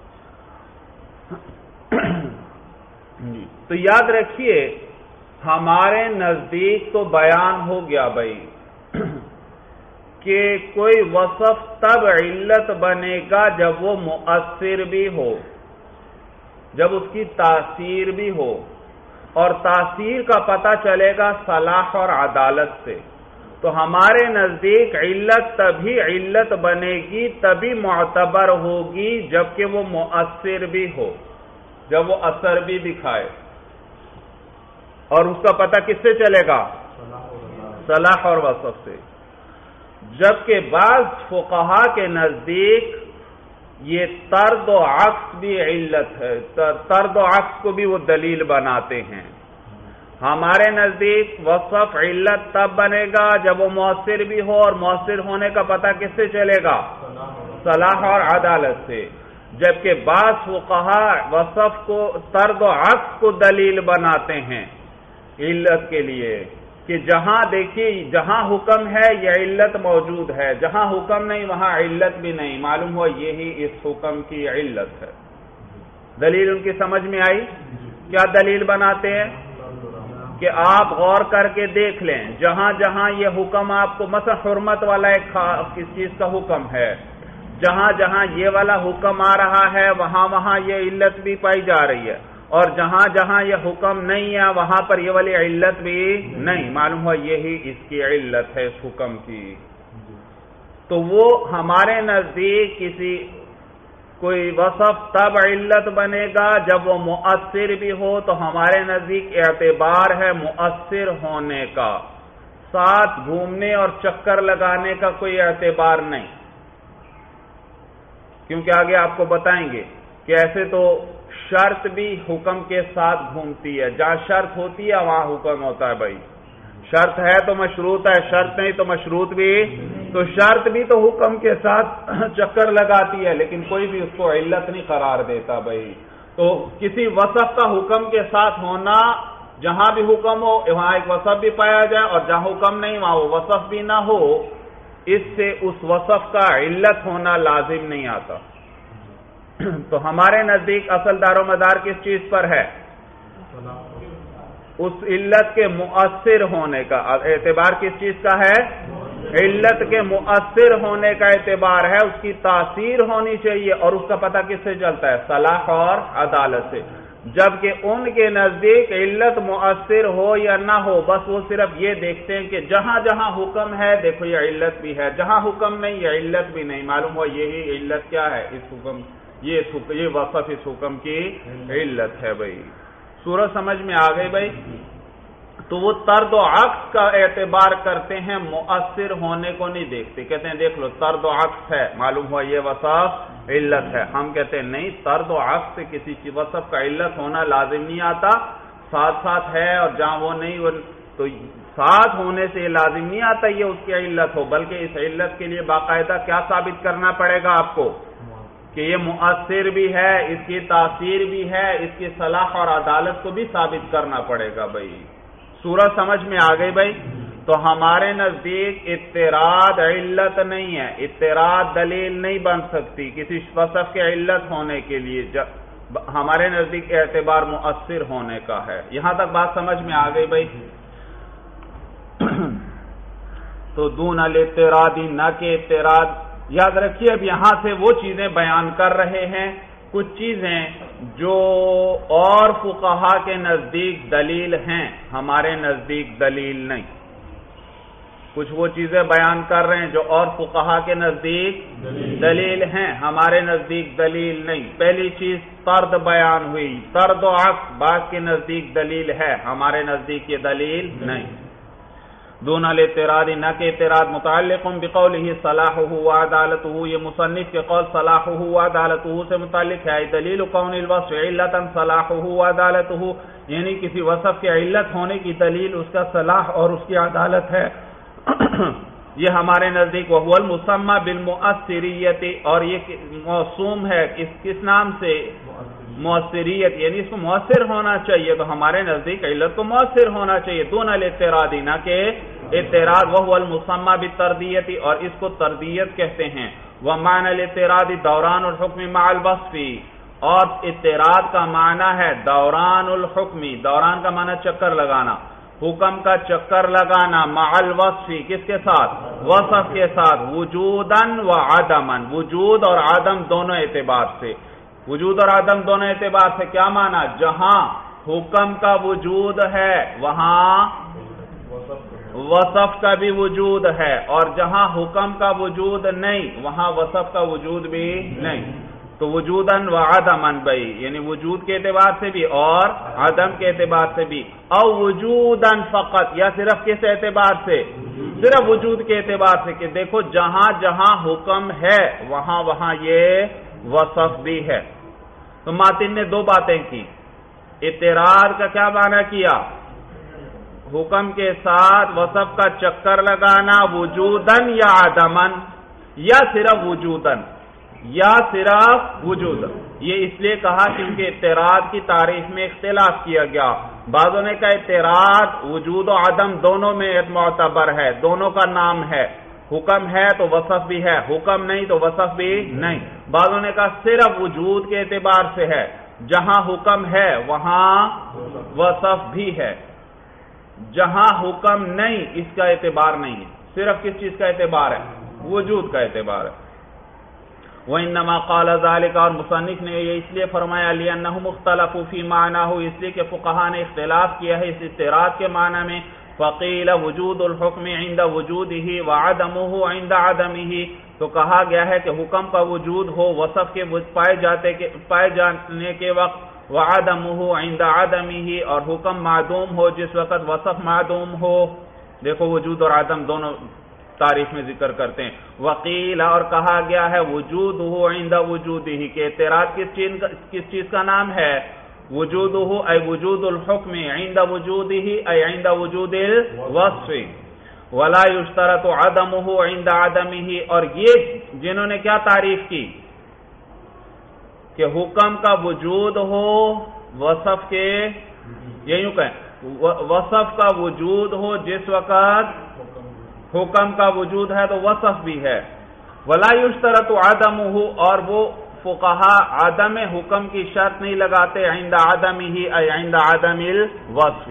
تو یاد رکھیے ہمارے نزدیک تو بیان ہو گیا بھائی کہ کوئی وصف تب علت بنے گا جب وہ مؤثر بھی ہو، جب اس کی تاثیر بھی ہو، اور تاثیر کا پتہ چلے گا صلاح اور عدالت سے. تو ہمارے نزدیک علت تبھی علت بنے گی، تبھی معتبر ہوگی جبکہ وہ مؤثر بھی ہو، جب وہ اثر بھی دکھائے. اور اس کا پتہ کس سے چلے گا؟ صلاح اور وصف سے. جبکہ بعض فقہا کے نزدیک یہ طرد و عکس بھی علت ہے، طرد و عکس کو بھی وہ دلیل بناتے ہیں. ہمارے نزدیک وصف علت تب بنے گا جب وہ مؤثر بھی ہو، اور مؤثر ہونے کا پتہ کس سے چلے گا؟ صلاح اور عدالت سے. جبکہ بعض فقہا وصف کو طرد و عکس کو دلیل بناتے ہیں علت کے لیے کہ جہاں دیکھیے جہاں حکم ہے یہ علت موجود ہے، جہاں حکم نہیں وہاں علت بھی نہیں، معلوم ہوا یہی اس حکم کی علت ہے۔ دلیل ان کی سمجھ میں آئی؟ کیا دلیل بناتے ہیں کہ آپ غور کر کے دیکھ لیں جہاں جہاں یہ حکم آپ کو، مثلا حرمت والا ایک کس چیز کا حکم ہے، جہاں جہاں یہ والا حکم آ رہا ہے وہاں وہاں یہ علت بھی پائی جا رہی ہے، اور جہاں جہاں یہ حکم نہیں ہے وہاں پر یہ والی علت بھی نہیں، معلوم ہوا یہی اس کی علت ہے اس حکم کی۔ تو وہ ہمارے نزدیک کسی کوئی وصف تب علت بنے گا جب وہ مؤثر بھی ہو، تو ہمارے نزدیک اعتبار ہے مؤثر ہونے کا، ساتھ گھومنے اور چکر لگانے کا کوئی اعتبار نہیں، کیونکہ آگے آپ کو بتائیں گے کہ ایسے تو شرط بھی حکم کے ساتھ گھومتی ہے، جہاں شرط ہوتی ہے وہاں حکم ہوتا ہے بھائی، شرط ہے تو مشروط ہے، شرط نہیں تو مشروط بھی، تو شرط بھی تو حکم کے ساتھ چکر لگاتی ہے لیکن کوئی بھی اس کو علت نہیں قرار دیتا بھائی۔ تو کسی وصف کا حکم کے ساتھ ہونا، جہاں بھی حکم ہو وہاں ایک وصف بھی پایا جائے، اور جہاں حکم نہیں وہاں وہ وصف بھی نہ ہو، اس سے اس وصف کا علت ہونا لازم نہیں آتا۔ تو ہمارے نزدیک اصل دار و مدار کس چیز پر ہے؟ اس علت کے مؤثر ہونے کا اعتبار کس چیز کا ہے؟ علت کے مؤثر ہونے کا اعتبار ہے، اس کی تاثیر ہونی چاہیے، اور اس کا پتہ کس سے چلتا ہے؟ صلاح اور عدالت سے۔ جبکہ ان کے نزدیک علت مؤثر ہو یا نہ ہو، بس وہ صرف یہ دیکھتے ہیں کہ جہاں جہاں حکم ہے دیکھو یہ علت بھی ہے، جہاں حکم نہیں یہ علت بھی نہیں، معلوم ہو یہی علت کیا ہے اس حکم، یہ یہ وصف اس حکم کی علت ہے بھائی۔ سورج سمجھ میں آ گئی بھائی؟ تو وہ طرد و عکس کا اعتبار کرتے ہیں، مؤثر ہونے کو نہیں دیکھتے، کہتے ہیں دیکھ لو طرد و عکس ہے، معلوم ہوا یہ وصف علت ہے۔ ہم کہتے ہیں نہیں، طرد و عکس سے کسی وصف کا علت ہونا لازم نہیں آتا، ساتھ ساتھ ہے اور جہاں وہ نہیں وہ تو ساتھ ہونے سے یہ لازم نہیں آتا یہ اس کی علت ہو، بلکہ اس علت کے لیے باقاعدہ کیا ثابت کرنا پڑے گا آپ کو کہ یہ مؤثر بھی ہے، اس کی تاثیر بھی ہے، اس کی صلاح اور عدالت کو بھی ثابت کرنا پڑے گا بھائی۔ سورج سمجھ میں آ گئی بھائی؟ تو ہمارے نزدیک اضطراد علت نہیں ہے، اضطراد دلیل نہیں بن سکتی کسی وصف کے علت ہونے کے لیے، ہمارے نزدیک اعتبار مؤثر ہونے کا ہے۔ یہاں تک بات سمجھ میں آ گئی بھائی؟ تو دون الاضطرادی، نہ کہ اضطراد، یاد رکھیے اب یہاں سے وہ چیزیں بیان کر رہے ہیں، کچھ چیزیں جو اور فقہا کے نزدیک دلیل ہیں ہمارے نزدیک دلیل نہیں، کچھ وہ چیزیں بیان کر رہے ہیں جو اور فقہا کے نزدیک دلیل ہیں ہمارے نزدیک دلیل نہیں۔ پہلی چیز طرد بیان ہوئی، طرد و عکس بعض کے نزدیک دلیل ہے، ہمارے نزدیک یہ دلیل نہیں۔ دون الاعتراض، نہ کہ اعتراض متعلق بقولہ صلاحہ وعدالتہ، یہ مصنف کے قول صلاحہ وعدالتہ سے متعلق ہے، دلیل کون الوصف علتا صلاحہ وعدالتہ، یعنی کسی وصف کے علت ہونے کی دلیل اس کا صلاح اور اس کی عدالت ہے، یہ ہمارے نزدیک وہو المسمى بالمؤثریت، اور یہ موسوم ہے کس کس نام سے؟ مؤثریت، یعنی اس کو مؤثر ہونا چاہیے، تو ہمارے نزدیک علت کو مؤثر ہونا چاہیے۔ دون الاعتراض، نہ کہ اعتراض، وہو المسمى بالتردیت، اور اس کو تردیت کہتے ہیں۔ ومعنى الاعتراض دوران الحکم مع الوصف، اور اعتراض کا معنی ہے دوران الحکم، دوران کا معنی چکر لگانا، حکم کا چکر لگانا، مع الوصف، کس کے ساتھ؟ وصف کے ساتھ، وجودا و عدما، وجود اور عدم دونوں اعتبار سے، وجود اور عدم دونوں اعتبار سے کیا معنی؟ جہاں حکم کا وجود ہے وہاں وصف کا بھی وجود ہے، اور جہاں حکم کا وجود نہیں وہاں وصف کا وجود بھی نہیں، تو وجوداً و عدماً بھائی، یعنی وجود کے اعتبار سے بھی اور عدم کے اعتبار سے بھی، او وجوداً فقط، یا صرف کس اعتبار سے؟ صرف وجود کے اعتبار سے، کہ دیکھو جہاں جہاں حکم ہے وہاں وہاں یہ وصف بھی ہے۔ تو ماتن نے دو باتیں کی، اعتراض کا کیا معنی کیا؟ حکم کے ساتھ وصف کا چکر لگانا، وجوداً یا عدماً، یا صرف وجوداً، یا صرف وجود؟ یہ اس لیے کہا کیونکہ اعتراض کی تعریف میں اختلاف کیا گیا. بعضوں نے کہا اعتراض وجود و عدم دونوں میں معتبر ہے، دونوں کا نام ہے. حکم ہے تو وصف بھی ہے، حکم نہیں تو وصف بھی نہیں. بعضوں نے کہا صرف وجود کے اعتبار سے ہے، جہاں حکم ہے وہاں وصف بھی ہے، جہاں حکم نہیں اس کا اعتبار نہیں ہے. صرف کس چیز کا اعتبار ہے؟ وجود کا اعتبار ہے. وَإِنَّمَا قَالَ ذَلِكَ، اور مصنف نے یہ اس لیے فرمایا لِأَنَّهُمْ اخْتَلَفُوا فِي مَعْنَاهُ، اس لیے کہ فقہا نے اختلاف کیا ہے اس اعتراض کے معنی میں. فَقِيلَ وُجُودُ الْحُكْمِ عِنْدَ وُجُودِهِ وَعَدَمُهُ عِنْدَ عَدَمِهِ، تو کہا گیا ہے کہ حکم کا وجود ہو وصف کے پائے جاتے کے پائے جانے کے وقت، وَعَدَمُهُ عِنْدَ عَدَمِهِ، اور حکم معدوم ہو جس وقت وصف معدوم ہو. دیکھو وجود اور عدم دونوں تعریف میں ذکر کرتے ہیں. وقیل، اور کہا گیا ہے وجودہ عند وجودہ، کہ اعتراض کس چیز کس چیز کا نام ہے؟ وجودہ ای وجود الحکم عند وجودہ ای عند وجود الوصف، ولا یشترط عدمہ عند عدمہ. اور یہ جنہوں نے کیا تعریف کی کہ حکم کا وجود ہو وصف کے، یہ یوں کہیں وصف کا وجود ہو جس وقت حکم کا وجود ہے تو وصف بھی ہے. ولا یشترط عدمہ، اور وہ فقہا عدم حکم کی شرط نہیں لگاتے عند عدمہ ای عند عدم الوصف.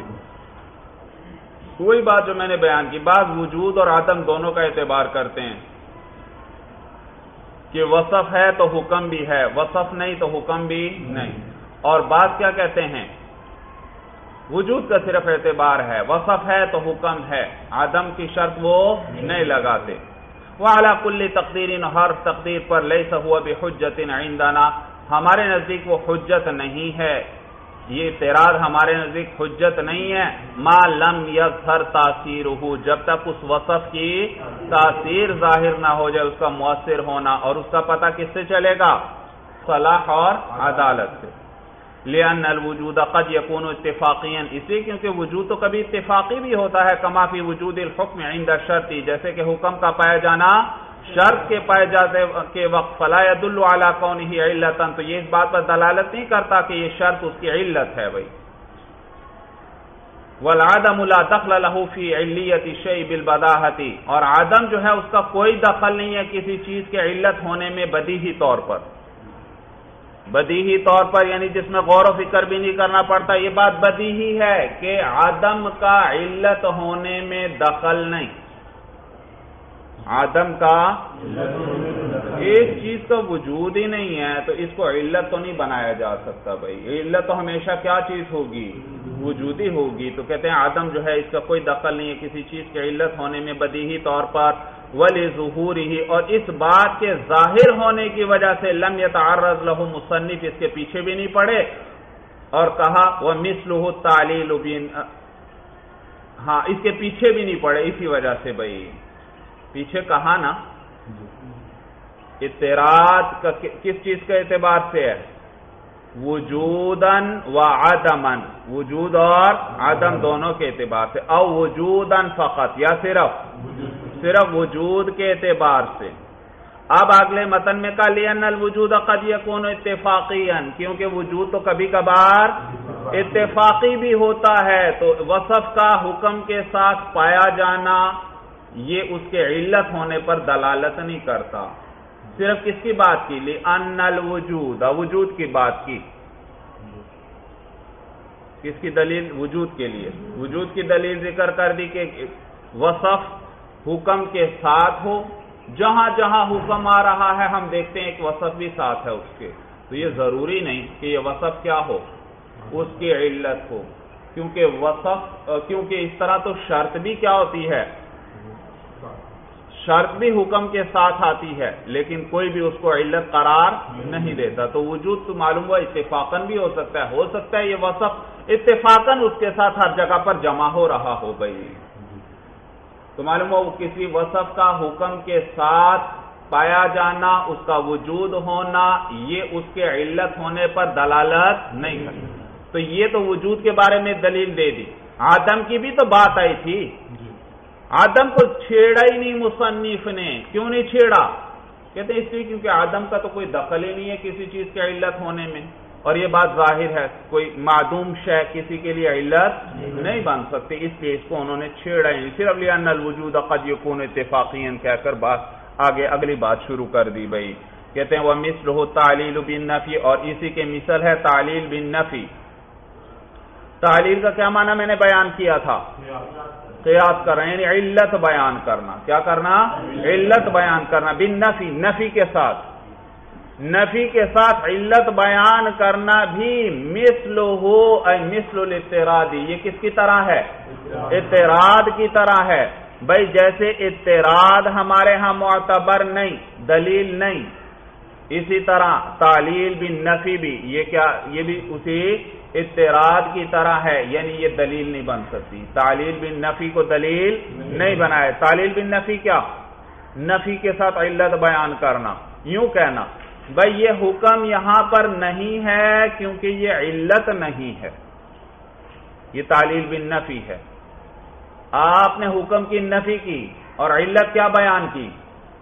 وہی بات جو میں نے بیان کی، بعض وجود اور عدم دونوں کا اعتبار کرتے ہیں کہ وصف ہے تو حکم بھی ہے، وصف نہیں تو حکم بھی نہیں. اور بعض کیا کہتے ہیں وجود کا صرف اعتبار ہے، وصف ہے تو حکم ہے، عدم کی شرط وہ نہیں لگاتے. وعلی کل تقدیر، ہر تقدیر پر لیس ہوا بحجت عندنا، ہمارے نزدیک وہ حجت نہیں ہے، یہ اعتراض ہمارے نزدیک حجت نہیں ہے. ما لم یظہر تاثیرہ، جب تک اس وصف کی تاثیر ظاہر نہ ہو جائے، اس کا مؤثر ہونا، اور اس کا پتہ کس سے چلے گا؟ صلاح اور عدالت سے. لأن الوجود قد يكون اتفاقيا، اس لیے کیونکہ وجود تو کبھی اتفاقی بھی ہوتا ہے، کما فی وجود الحکم عند الشرط، جیسے کہ حکم کا پایا جانا شرط کے پائے جاتے کے وقت. فلا يدل على كونه علة، تو یہ اس بات پر دلالت نہیں کرتا کہ یہ شرط اس کی علت ہے بھائی. والعدم لا دخل له في علية الشيء بالبداهة، اور عدم جو ہے اس کا کوئی دخل نہیں ہے کسی چیز کے علت ہونے میں بدیہی طور پر. بدیہی طور پر یعنی جس میں غور و فکر بھی نہیں کرنا پڑتا، یہ بات بدیہی ہے کہ عدم کا علت ہونے میں دخل نہیں. عدم کا ایک چیز کا وجود ہی نہیں ہے تو اس کو علت تو نہیں بنایا جا سکتا بھائی. علت تو ہمیشہ کیا چیز ہوگی؟ وجودی ہوگی. تو کہتے ہیں عدم جو ہے اس کا کوئی دخل نہیں ہے کسی چیز کے علت ہونے میں بدیہی طور پر. وَلِظُهُورِهِ، اور اس بات کے ظاہر ہونے کی وجہ سے لم يتعرض له مصنف، اس کے پیچھے بھی نہیں پڑے. اور کہا وَمِثْلُهُ التَّعْلِيلُ بِن، ہاں اس کے پیچھے بھی نہیں پڑے اسی وجہ سے بھائی. پیچھے کہا نا اعتراض کا کس چیز کے اعتبار سے ہے؟ وجوداً و عدماً، وجود اور عدم دونوں کے اعتبار سے. او وجوداً فقط، یا صرف صرف وجود کے اعتبار سے. اب اگلے متن میں کہا لِأَنَّ الْوُجُودَ قَدْ يَكُونُ اتِّفَاقِيًا، کیونکہ وجود تو کبھی کبھار اتفاقی بھی ہوتا ہے. تو وصف کا حکم کے ساتھ پایا جانا یہ اس کے علت ہونے پر دلالت نہیں کرتا. صرف کس کی بات کی؟ لِأَنَّ الْوُجُودَ، وجود کی بات کی. کس کی دلیل؟ وجود کے لیے. وجود کی دلیل ذکر کر دی کہ وصف حکم کے ساتھ ہو، جہاں جہاں حکم آ رہا ہے ہم دیکھتے ہیں ایک وصف بھی ساتھ ہے اس کے. تو یہ ضروری نہیں کہ یہ وصف کیا ہو؟ اس کی علت ہو. کیونکہ وصف کیونکہ اس طرح تو شرط بھی کیا ہوتی ہے؟ شرط بھی حکم کے ساتھ آتی ہے لیکن کوئی بھی اس کو علت قرار نہیں دیتا. تو وجود تو معلوم ہوا اتفاقاً بھی ہو سکتا ہے، ہو سکتا ہے یہ وصف اتفاقاً اس کے ساتھ ہر جگہ پر جمع ہو رہا ہو گئی. تو معلوم ہو کسی وصف کا حکم کے ساتھ پایا جانا، اس کا وجود ہونا، یہ اس کے علت ہونے پر دلالت نہیں کرتا. تو یہ تو وجود کے بارے میں دلیل دے دی. عدم کی بھی تو بات آئی تھی. عدم کو چھیڑا ہی نہیں مصنف نے. کیوں نہیں چھیڑا؟ کہتے ہیں اس لیے کیونکہ عدم کا تو کوئی دخل ہی نہیں ہے کسی چیز کی علت ہونے میں، اور یہ بات ظاہر ہے کوئی معدوم شے کسی کے لیے علت نہیں بن سکتی، اس لیے اس کو انہوں نے چھیڑا ہی صرف لأن الوجود قد يكون اتفاقيا کہہ کر بات آگے اگلی بات شروع کر دی بھائی. کہتے ہیں وَمِثْلُهُ التَّعْلِيلُ بِالنَّفِي، اور اسی کے مثل ہے تعلیل بالنفی. تعلیل کا کیا معنی میں نے بیان کیا تھا؟ قیاس کرنا، یعنی علت بیان کرنا. کیا کرنا؟ علت بیان کرنا. بالنفی، نفی کے ساتھ، نفی کے ساتھ علت بیان کرنا بھی مثلہ اے مثل الاضطراد، یہ کس کی طرح ہے؟ اضطراد کی طرح ہے. بھائی جیسے اضطراد ہمارے ہاں معتبر نہیں، دلیل نہیں، اسی طرح تعلیل بالنفی بھی یہ کیا یہ بھی اسی اضطراد کی طرح ہے، یعنی یہ دلیل نہیں بن سکتی. تعلیل بالنفی کو دلیل نہیں بنائے. تعلیل بالنفی کیا؟ نفی کے ساتھ علت بیان کرنا. یوں کہنا بھائی یہ حکم یہاں پر نہیں ہے کیونکہ یہ علت نہیں ہے، یہ تعلیل بالنفی ہے. آپ نے حکم کی نفی کی اور علت کیا بیان کی؟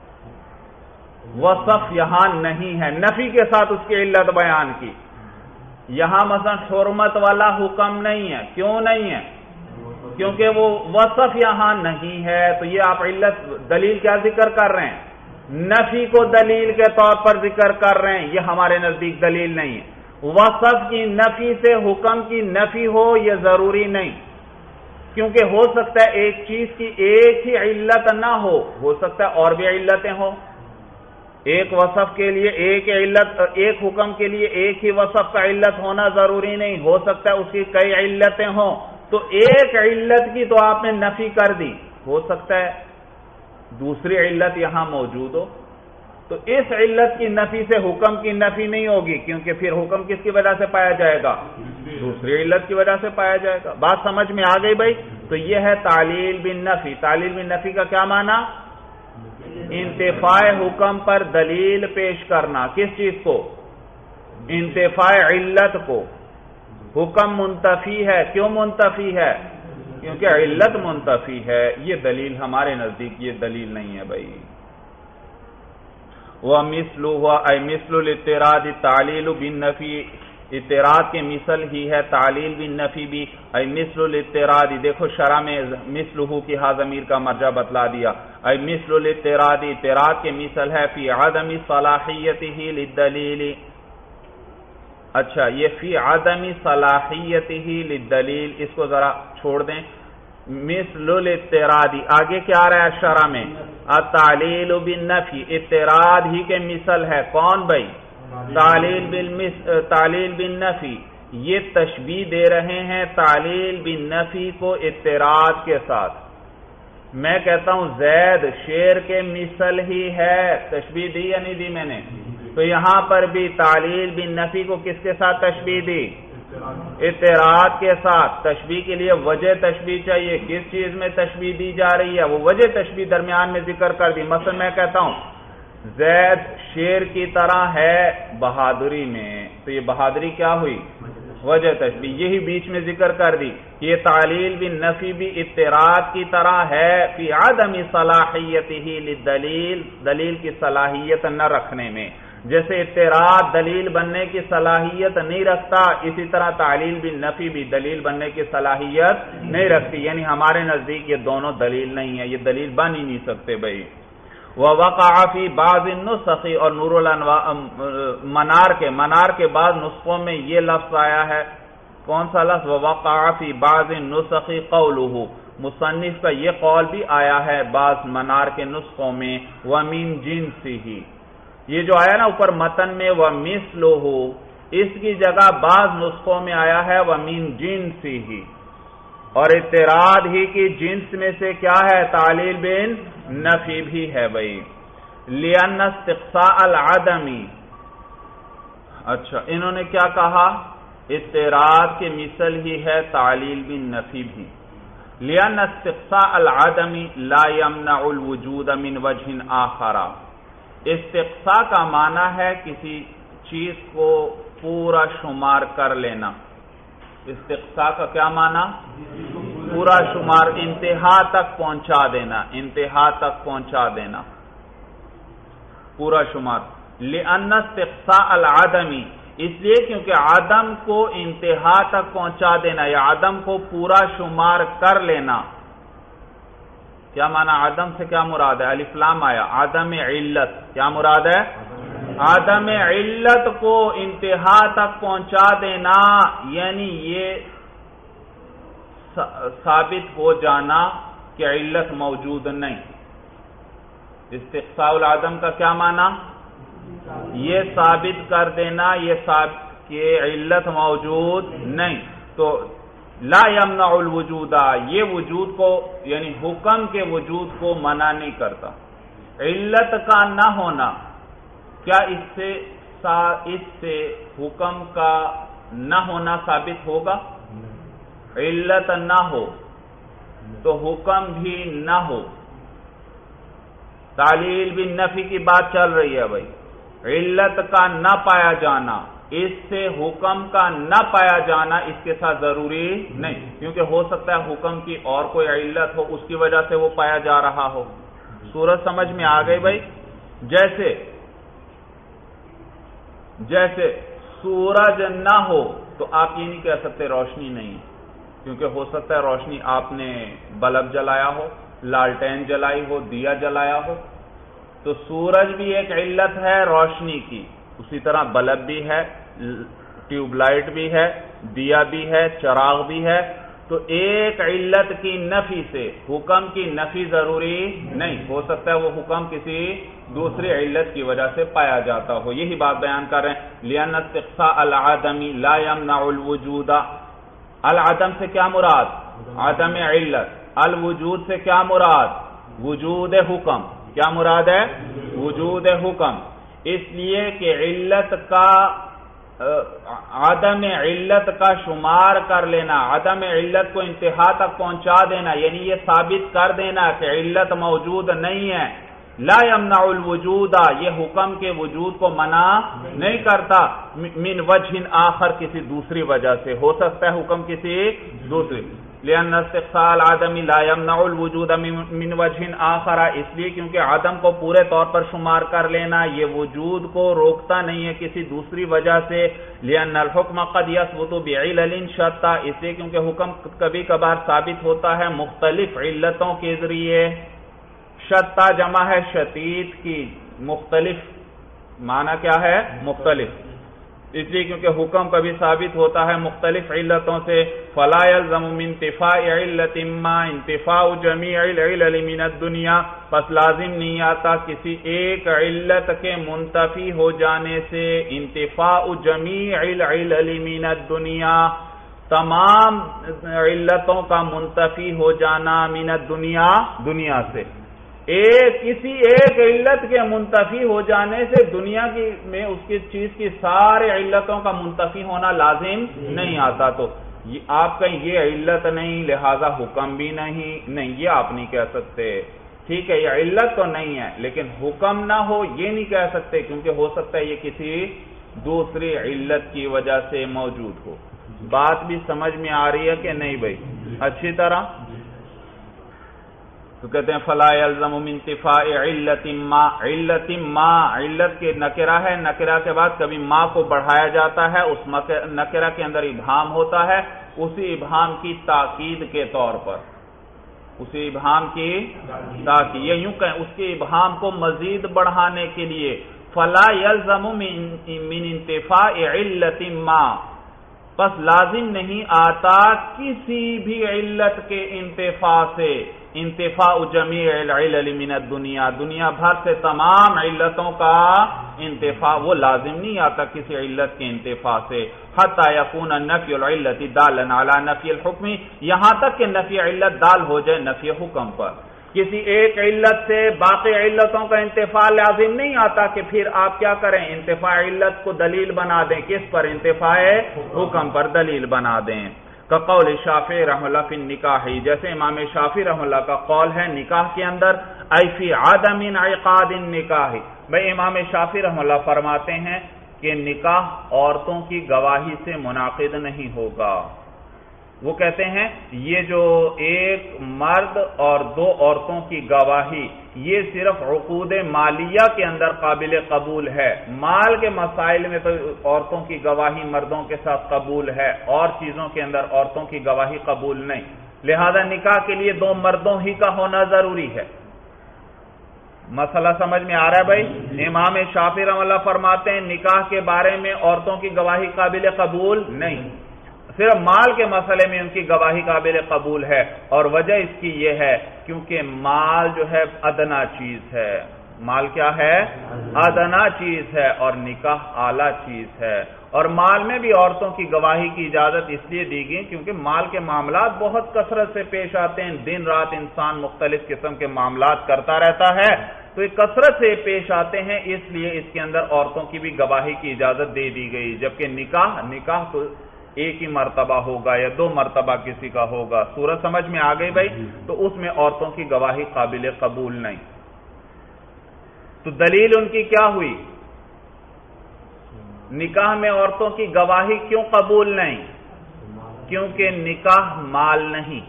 وصف یہاں نہیں ہے، نفی کے ساتھ اس کی علت بیان کی. یہاں مثلا حرمت والا حکم نہیں ہے. کیوں نہیں ہے؟ کیونکہ وہ وصف یہاں نہیں ہے. تو یہ آپ علت دلیل کیا ذکر کر رہے ہیں؟ نفی کو دلیل کے طور پر ذکر کر رہے ہیں. یہ ہمارے نزدیک دلیل نہیں ہے. وصف کی نفی سے حکم کی نفی ہو یہ ضروری نہیں، کیونکہ ہو سکتا ہے ایک چیز کی ایک ہی علت نہ ہو، ہو سکتا ہے اور بھی علتیں ہوں. ایک وصف کے لیے ایک علت، ایک حکم کے لیے ایک ہی وصف کا علت ہونا ضروری نہیں، ہو سکتا ہے اس کی کئی علتیں ہوں. تو ایک علت کی تو آپ نے نفی کر دی، ہو سکتا ہے دوسری علت یہاں موجود ہو. تو اس علت کی نفی سے حکم کی نفی نہیں ہوگی، کیونکہ پھر حکم کس کی وجہ سے پایا جائے گا؟ دوسری علت کی وجہ سے پایا جائے گا. بات سمجھ میں آ گئی بھائی؟ تو یہ ہے تعلیل بالنفی. تعلیل بالنفی کا کیا معنی؟ انتفاع حکم پر دلیل پیش کرنا. کس چیز کو؟ انتفاع علت کو. حکم منتفی ہے، کیوں منتفی ہے؟ کیونکہ علت منتفی ہے. یہ دلیل ہمارے نزدیک یہ دلیل نہیں ہے بھائی. وَمِثْلُهُ أي مثل الاضطراد تعلیل بالنفی، اضطراد کے مثل ہی ہے تعلیل بالنفی بھی. اے مثل الاضطراد، دیکھو شرح میں مثلہ کی ہا ضمیر کا مرجع بتلا دیا. اے مثل الاضطراد، اضطراد کے مثل ہے فی عدم صلاحیتہ للدلیل. اچھا یہ فی عدم صلاحیتہ للدلیل اس کو ذرا چھوڑ دیں. مثل الاضطراد آگے کیا آ رہا ہے شرح میں؟ التعلیل بالنفی، اضطراد ہی کے مثل ہے. کون بھائی؟ تعلیل بالمث تعلیل بالنفی. یہ تشبیہ دے رہے ہیں تعلیل بالنفی کو اضطراد کے ساتھ. میں کہتا ہوں زید شیر کے مثل ہی ہے، تشبیہ دی یا نہیں دی میں نے؟ تو یہاں پر بھی تعلیل بالنفی کو کس کے ساتھ تشبیہ دی؟ اضطراد کے ساتھ. تشبیہ کے لیے وجہ تشبیہ چاہیے. کس چیز میں تشبیہ دی جا رہی ہے؟ وہ وجہ تشبیہ درمیان میں ذکر کر دی. مثلا میں کہتا ہوں زید شیر کی طرح ہے بہادری میں، تو یہ بہادری کیا ہوئی؟ وجہ تشبیہ. یہی بیچ میں ذکر کر دی کہ یہ تعلیل بالنفی بھی اضطراد کی طرح ہے فی عدم صلاحیتہ للدلیل، دلیل کی صلاحیت نہ رکھنے میں. جیسے اضطراد دلیل بننے کی صلاحیت نہیں رکھتا، اسی طرح تعلیل بالنفی بھی دلیل بننے کی صلاحیت نہیں رکھتی. یعنی ہمارے نزدیک یہ دونوں دلیل نہیں ہے، یہ دلیل بن ہی نہیں سکتے بھائی. وَوَقَعَ فِي بَعْضِ النُّسَخِ، اور نور الانوار منار کے منار کے بعض نسخوں میں یہ لفظ آیا ہے. کون سا لفظ؟ وَوَقَعَ فِي بَعْضِ النُّسَخِ قَوْلُهُ، مصنف کا یہ قول بھی آیا ہے بعض منار کے نسخوں میں. وَمِن جِنسِهِ، یہ جو آیا نا اوپر متن میں وَمِثْلُهُ، اس کی جگہ بعض نسخوں میں آیا ہے وَمِن جِنسِهِ. اور اضطراد ہی کی جنس میں سے کیا ہے؟ تعلیل بن نفی بھی ہے بھائی. لِأَنَّ اسْتِقْصَاءَ الْعَدَمِ، اچھا انہوں نے کیا کہا؟ اضطراد کے مثل ہی ہے تعلیل بن نفی بھی. لِأَنَّ اسْتِقْصَاءَ الْعَدَمِ لَا يَمْنَعُ الْوُجُودَ مِنْ وَجْهٍ آخَرَ. استقصاء کا معنی ہے کسی چیز کو پورا شمار کر لینا. استقصاء کا کیا معنی؟ پورا شمار، انتہا تک پہنچا دینا، انتہا تک پہنچا دینا. پورا شمار. لأن استقصاء العدمی، اس لیے کیونکہ عدم کو انتہا تک پہنچا دینا یا عدم کو پورا شمار کر لینا. کیا معنی عدم سے کیا مراد ہے؟ الف لام آیا. عدم علت کیا مراد ہے؟ عدم علت کو انتہا تک پہنچا دینا، یعنی یہ ثابت ہو جانا کہ علت موجود نہیں. استقصاء العدم کا کیا معنی؟ یہ ثابت کر دینا یہ ثابت کہ علت موجود نہیں. تو لا یمنع الوجود، یہ وجود کو یعنی حکم کے وجود کو منع نہیں کرتا. علت کا نہ ہونا، کیا اس سے اس سے حکم کا نہ ہونا ثابت ہوگا؟ علت نہ ہو تو حکم بھی نہ ہو. تعلیل بھی نفی کی بات چل رہی ہے بھائی. علت کا نہ پایا جانا، اس سے حکم کا نہ پایا جانا اس کے ساتھ ضروری نہیں، کیونکہ ہو سکتا ہے حکم کی اور کوئی علت ہو، اس کی وجہ سے وہ پایا جا رہا ہو. صورت سمجھ میں آ گئی بھائی؟ جیسے جیسے سورج نہ ہو تو آپ یہ نہیں کہہ سکتے روشنی نہیں، کیونکہ ہو سکتا ہے روشنی آپ نے بلب جلایا ہو، لالٹین جلائی ہو، دیا جلایا ہو. تو سورج بھی ایک علت ہے روشنی کی، اسی طرح بلب بھی ہے، ٹیوب لائٹ بھی ہے، دیا بھی ہے، چراغ بھی ہے. تو ایک علت کی نفی سے حکم کی نفی ضروری نہیں، ہو سکتا ہے وہ حکم کسی دوسری علت کی وجہ سے پایا جاتا ہو. یہی بات بیان کر رہے ہیں. لأن استقصاء العدم لا يمنع الوجود. العدم سے کیا مراد؟ عدم علت. الوجود سے کیا مراد؟ وجود حکم. کیا مراد ہے؟ وجود حکم. اس لیے کہ علت کا عدم علت کا شمار کر لینا، عدم علت کو انتہا تک پہنچا دینا، یعنی یہ ثابت کر دینا کہ علت موجود نہیں ہے. لا یمنع الوجود، یہ حکم کے وجود کو منع نہیں کرتا. من وجہ آخر، کسی دوسری وجہ سے ہو سکتا ہے حکم کسی دوسری. لأن استقصاء العدم لا يمنع الوجود من وجہ آخر، اس لیے کیونکہ عدم کو پورے طور پر شمار کر لینا یہ وجود کو روکتا نہیں ہے کسی دوسری وجہ سے. لأن الحکم قد يثبت بعلل شتى، اس لیے کیونکہ حکم کبھی کبھار ثابت ہوتا ہے مختلف علتوں کے ذریعے. شتى جمع ہے شتیت کی، مختلف معنی کیا ہے؟ مختلف. اس لیے کیونکہ حکم کبھی ثابت ہوتا ہے مختلف علتوں سے. فلا يلزم من انتفاء علت ما انتفاء جميع العلل من الدنيا، پس لازم نہیں آتا کسی ایک علت کے منتفی ہو جانے سے انتفاء جميع العلل من الدنيا، تمام علتوں کا منتفی ہو جانا من الدنيا، دنیا سے. ایک کسی ایک علت کے منتفی ہو جانے سے دنیا کی میں اس کی چیز کی سارے علتوں کا منتفی ہونا لازم نہیں آتا. تو آپ کہیں یہ علت نہیں لہذا حکم بھی نہیں، نہیں یہ آپ نہیں کہہ سکتے. ٹھیک ہے یہ علت تو نہیں ہے لیکن حکم نہ ہو یہ نہیں کہہ سکتے، کیونکہ ہو سکتا ہے یہ کسی دوسری علت کی وجہ سے موجود ہو. بات بھی سمجھ میں آ رہی ہے کہ نہیں بھائی؟ اچھی طرح. تو کہتے ہیں فلا یلزم من انتفاء علت ما، علت ما علت کے نکرہ ہے، نکرہ کے بعد کبھی ما کو بڑھایا جاتا ہے، اس نکرہ کے اندر ابہام ہوتا ہے، اسی ابہام کی تاکید کے طور پر، اسی ابہام کی تاکید، یہ یوں کہیں اس کے ابہام کو مزید بڑھانے کے لیے. فلا یلزم من انتفاء علت ما، پس لازم نہیں آتا کسی بھی علت کے انتفاع سے، انتفاع جمیع العلل من الدنیا، دنیا بھر سے تمام علتوں کا انتفاع وہ لازم نہیں آتا کسی علت کے انتفاع سے. حتی یکون نفی العلت دالا علی نفی الحکم، یہاں تک کہ نفی علت دال ہو جائے نفی حکم پر. کسی ایک علت سے باقی علتوں کا انتفاع لازم نہیں آتا کہ پھر آپ کیا کریں انتفاع علت کو دلیل بنا دیں. کس پر؟ انتفاع حکم پر دلیل بنا دیں. کا قول شافعی رحمہ اللہ فی النکاح، جیسے امام شافعی رحمہ اللہ کا قول ہے نکاح کے اندر، ای فی عدم انعقاد النکاح، بھئی امام شافعی رحمہ اللہ فرماتے ہیں کہ نکاح عورتوں کی گواہی سے منعقد نہیں ہوگا. وہ کہتے ہیں یہ جو ایک مرد اور دو عورتوں کی گواہی یہ صرف عقود مالیہ کے اندر قابل قبول ہے، مال کے مسائل میں تو عورتوں کی گواہی مردوں کے ساتھ قبول ہے، اور چیزوں کے اندر عورتوں کی گواہی قبول نہیں، لہذا نکاح کے لیے دو مردوں ہی کا ہونا ضروری ہے۔ مسئلہ سمجھ میں آ رہا ہے بھائی؟ امام شافعی رحمہ اللہ فرماتے ہیں نکاح کے بارے میں عورتوں کی گواہی قابل قبول نہیں، صرف مال کے مسئلے میں ان کی گواہی قابل قبول ہے، اور وجہ اس کی یہ ہے کیونکہ مال جو ہے ادنا چیز ہے، مال کیا ہے؟ ادنا چیز ہے، اور نکاح اعلیٰ چیز ہے، اور مال میں بھی عورتوں کی گواہی کی اجازت اس لیے دی گئی کیونکہ مال کے معاملات بہت کثرت سے پیش آتے ہیں، دن رات انسان مختلف قسم کے معاملات کرتا رہتا ہے، تو یہ کثرت سے پیش آتے ہیں، اس لیے اس کے اندر عورتوں کی بھی گواہی کی اجازت دے دی گئی، جبکہ نکاح نکاح تو ایک ہی مرتبہ ہوگا یا دو مرتبہ کسی کا ہوگا۔ صورت سمجھ میں آ گئی بھائی؟ تو اس میں عورتوں کی گواہی قابل قبول نہیں۔ تو دلیل ان کی کیا ہوئی؟ نکاح میں عورتوں کی گواہی کیوں قبول نہیں؟ کیونکہ نکاح مال نہیں،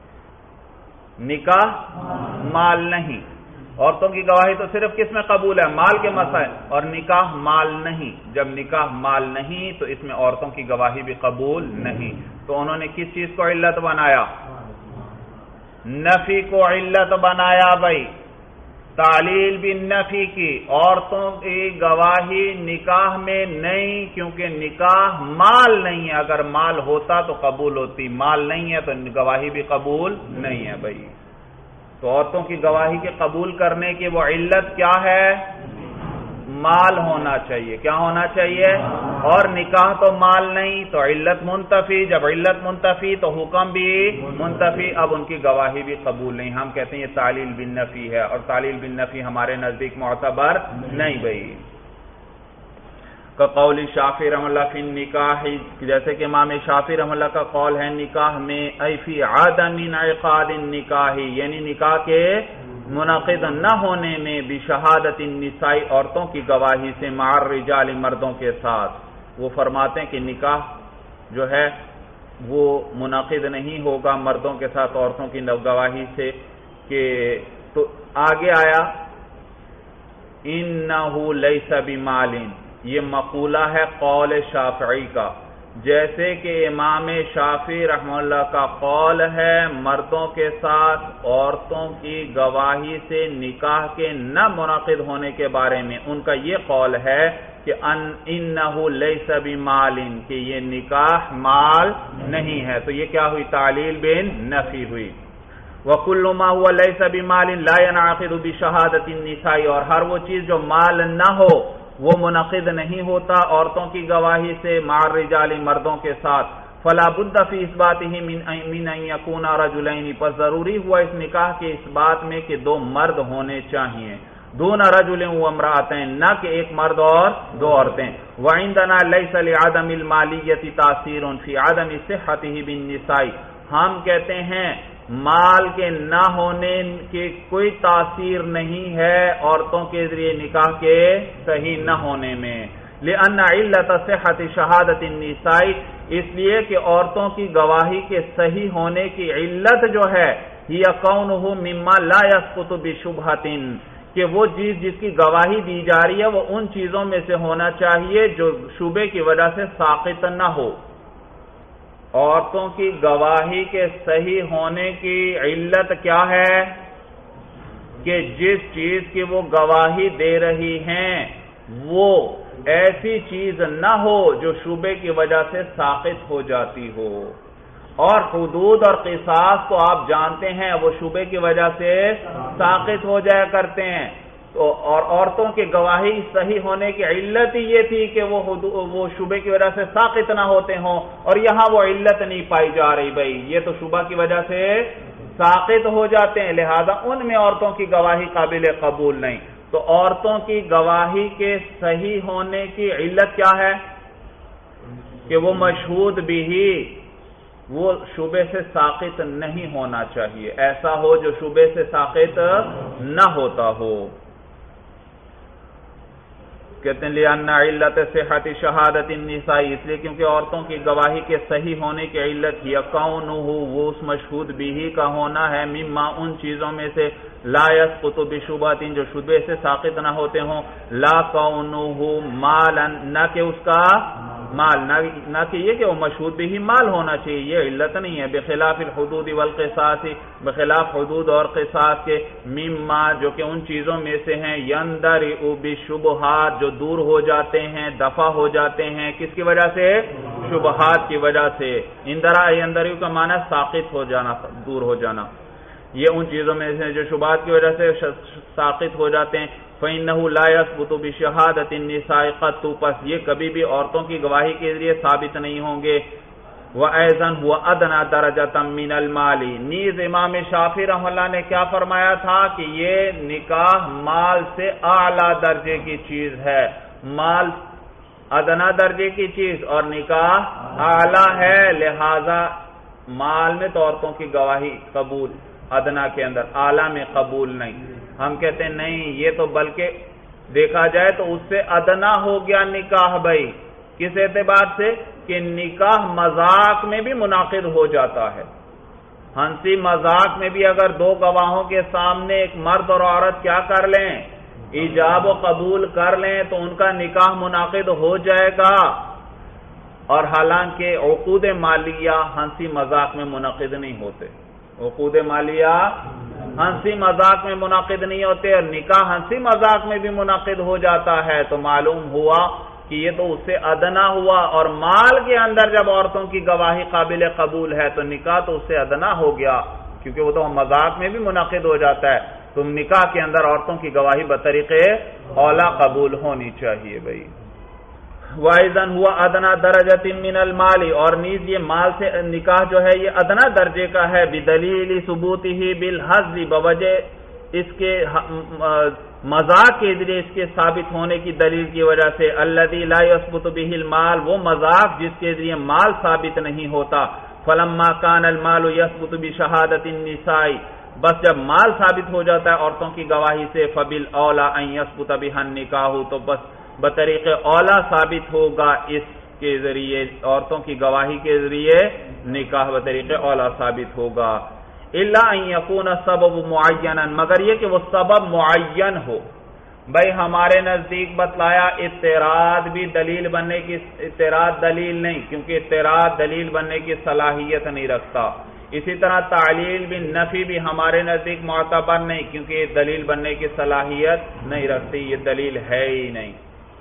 نکاح مال نہیں، عورتوں کی گواہی تو صرف کس میں قبول ہے؟ مال کے مسائل، اور نکاح مال نہیں، جب نکاح مال نہیں تو اس میں عورتوں کی گواہی بھی قبول نہیں، تو انہوں نے کس چیز کو علت بنایا؟ نفی کو علت بنایا بھائی، تعلیل بالنفی کی، عورتوں کی گواہی نکاح میں نہیں کیونکہ نکاح مال نہیں ہے، اگر مال ہوتا تو قبول ہوتی، مال نہیں ہے تو گواہی بھی قبول نہیں ہے بھائی۔ تو عورتوں کی گواہی کے قبول کرنے کی وہ علت کیا ہے؟ مال ہونا چاہیے، کیا ہونا چاہیے؟ اور نکاح تو مال نہیں تو علت منتفی، جب علت منتفی تو حکم بھی منتفی، اب ان کی گواہی بھی قبول نہیں، ہم کہتے ہیں یہ تعلیل بالنفی ہے، اور تعلیل بالنفی ہمارے نزدیک معتبر نہیں بھائی۔ قول شافعی رحمہ اللہ فی النکاح، جیسے کہ امام شافعی رحمہ اللہ کا قول ہے نکاح میں، ای فی عدم انعقاد النکاح، یعنی نکاح کے منعقد نہ ہونے میں، بشہادت النساء، عورتوں کی گواہی سے، مع الرجال، مردوں کے ساتھ۔ وہ فرماتے ہیں کہ نکاح جو ہے وہ منعقد نہیں ہوگا مردوں کے ساتھ عورتوں کی گواہی سے، کہ تو آگے آیا انہ لیس بمال، یہ مقولہ ہے قول شافعی کا، جیسے کہ امام شافعی رحمہ اللہ کا قول ہے مردوں کے ساتھ عورتوں کی گواہی سے نکاح کے نہ منعقد ہونے کے بارے میں ان کا یہ قول ہے کہ انہ لیس بمال، کہ یہ نکاح مال نہیں ہے، تو یہ کیا ہوئی؟ تعلیل بن نفی ہوئی۔ وَكُلُّ مَا هُوَ لَيْسَ بِمَالٍ لَا يَنْعَقِدُ بِشَهَادَةِ النِّسَاءِ، اور ہر وہ چیز جو مال نہ ہو وہ منعقد نہیں ہوتا عورتوں کی گواہی سے، مع الرجال، مردوں کے ساتھ۔ فلا بد فی اثباتہ من ان یکون رجلین، پس ضروری ہوا اس نکاح کے اس بات میں کہ دو مرد ہونے چاہیے، دون رجل و امرأتین، نہ کہ ایک مرد اور دو عورتیں۔ وعندنا لیس لعدم المالیۃ تاثیر فی عدم صحتہ بالنساء، ہم کہتے ہیں مال کے نہ ہونے کی کوئی تاثیر نہیں ہے عورتوں کے ذریعے نکاح کے صحیح نہ ہونے میں، لأن علت صحت شہادت النساء، اس لیے کہ عورتوں کی گواہی کے صحیح ہونے کی علت جو ہے ہی کونہ مما لا یسقط بشبہۃ، کہ وہ چیز جس کی گواہی دی جا رہی ہے وہ ان چیزوں میں سے ہونا چاہیے جو شبہ کی وجہ سے ساقط نہ ہو۔ عورتوں کی گواہی کے صحیح ہونے کی علت کیا ہے؟ کہ جس چیز کی وہ گواہی دے رہی ہیں وہ ایسی چیز نہ ہو جو شبہ کی وجہ سے ساقط ہو جاتی ہو، اور حدود اور قصاص تو آپ جانتے ہیں وہ شبہ کی وجہ سے ساقط ہو جایا کرتے ہیں، تو اور عورتوں کی گواہی صحیح ہونے کی علت ہی یہ تھی کہ وہ وہ شبہ کی وجہ سے ساقط نہ ہوتے ہوں، اور یہاں وہ علت نہیں پائی جا رہی بھائی، یہ تو شبہ کی وجہ سے ساقط ہو جاتے ہیں، لہذا ان میں عورتوں کی گواہی قابل قبول نہیں۔ تو عورتوں کی گواہی کے صحیح ہونے کی علت کیا ہے؟ کہ وہ مشہود بھی ہی وہ شبہ سے ساقط نہیں ہونا چاہیے، ایسا ہو جو شبہ سے ساقط نہ ہوتا ہو۔ کہتے ہیں لِأَنَّ عِلَّةَ صِحَّةِ شَهَادَةِ النِّسَاءِ، اس لیے کیونکہ عورتوں کی گواہی کے صحیح ہونے کی علت ہی کونہ وہ اس مشہود بھی کا ہونا ہے مما ان چیزوں میں سے لا يسقط بشبہۃ جو شبہے سے ساقط نہ ہوتے ہوں، لا کونہ مالا نہ کہ اس کا مال، نہ کہ یہ کہ وہ مشہود بھی مال ہونا چاہیے، یہ علت نہیں ہے، بخلاف الحدود والقصاص بخلاف حدود اور قصاص کے، مما جو کہ ان چیزوں میں سے ہیں یندرئ بالشبہات جو دور ہو جاتے ہیں، دفع ہو جاتے ہیں، کس کی وجہ سے؟ شبہات کی وجہ سے۔ اندرا یندرئ کا معنی ساقط ہو جانا، دور ہو جانا، یہ ان چیزوں میں سے جو شبہات کی وجہ سے ساقط ہو جاتے ہیں۔ فَإِنَّهُ لَا يَثْبُتُ بِشَهَادَةِ النِّسَاءِ قَطُّ پس یہ کبھی بھی عورتوں کی گواہی کے ذریعے ثابت نہیں ہوں گے۔ وَأَيْضًا هُوَ أَدْنَىٰ دَرَجَةً مِّنَ الْمَالِ نیز امام شافعی رحمہ اللہ نے کیا فرمایا تھا کہ یہ نکاح مال سے اعلیٰ درجے کی چیز ہے، مال ادنا درجے کی چیز اور نکاح اعلیٰ ہے، لہذا مال میں تو عورتوں کی گواہی قبول ادنا کے اندر، اعلیٰ میں قبول نہیں۔ ہم کہتے ہیں نہیں، یہ تو بلکہ دیکھا جائے تو اس سے ادنا ہو گیا نکاح بھائی، کس اعتبار سے کہ نکاح مذاق میں بھی منعقد ہو جاتا ہے۔ ہنسی مذاق میں بھی اگر دو گواہوں کے سامنے ایک مرد اور عورت کیا کر لیں، ایجاب و قبول کر لیں تو ان کا نکاح منعقد ہو جائے گا، اور حالانکہ عقود مالیہ ہنسی مذاق میں منعقد نہیں ہوتے، عقود مالیہ ہنسی مذاق میں منعقد نہیں ہوتے، اور نکاح ہنسی مذاق میں بھی منعقد ہو جاتا ہے، تو معلوم ہوا کہ یہ تو اس سے ادنا ہوا، اور مال کے اندر جب عورتوں کی گواہی قابل قبول ہے تو نکاح تو اس سے ادنا ہو گیا، کیونکہ وہ تو مذاق میں بھی منعقد ہو جاتا ہے، تو نکاح کے اندر عورتوں کی گواہی بطریقے اولا قبول ہونی چاہیے بھائی۔ وَأَيْضًا هُوَ أَدْنَىٰ دَرَجَةٍ مِّنَ الْمَالِ اور نیز یہ مال سے نکاح جو ہے یہ ادنا درجے کا ہے، بِدَلِيلِ ثُبُوتِهِ بِالْحَظِّ بوجہ اس کے مذاق کے ذریعے اس کے ثابت ہونے کی دلیل کی وجہ سے، الَّذِي لَا يَثْبُتُ بِهِ الْمَالُ وہ مذاق جس کے ذریعے مال ثابت نہیں ہوتا، فَلَمَّا كَانَ الْمَالُ يَثْبُتُ بِشَهَادَةِ النِّسَاءِ بس جب مال ثابت ہو جاتا ہے عورتوں کی گواہی سے، فَبِالْأَوْلَىٰ أَن يَثْبُتَ بِهَا النِّكَاحُ تو بس بطریق اولا ثابت ہوگا اس کے ذریعے، عورتوں کی گواہی کے ذریعے نکاح بطریق اولا ثابت ہوگا، الا ان یکون سبب معینا مگر یہ کہ وہ سبب معین ہو۔ بھائی ہمارے نزدیک بتلایا اعتراض بھی دلیل بننے کی، اعتراض دلیل نہیں، کیونکہ اعتراض دلیل بننے کی صلاحیت نہیں رکھتا، اسی طرح تعلیل بھی نفی بھی ہمارے نزدیک معتبر نہیں، کیونکہ یہ دلیل بننے کی صلاحیت نہیں رکھتی، یہ دلیل ہے ہی نہیں۔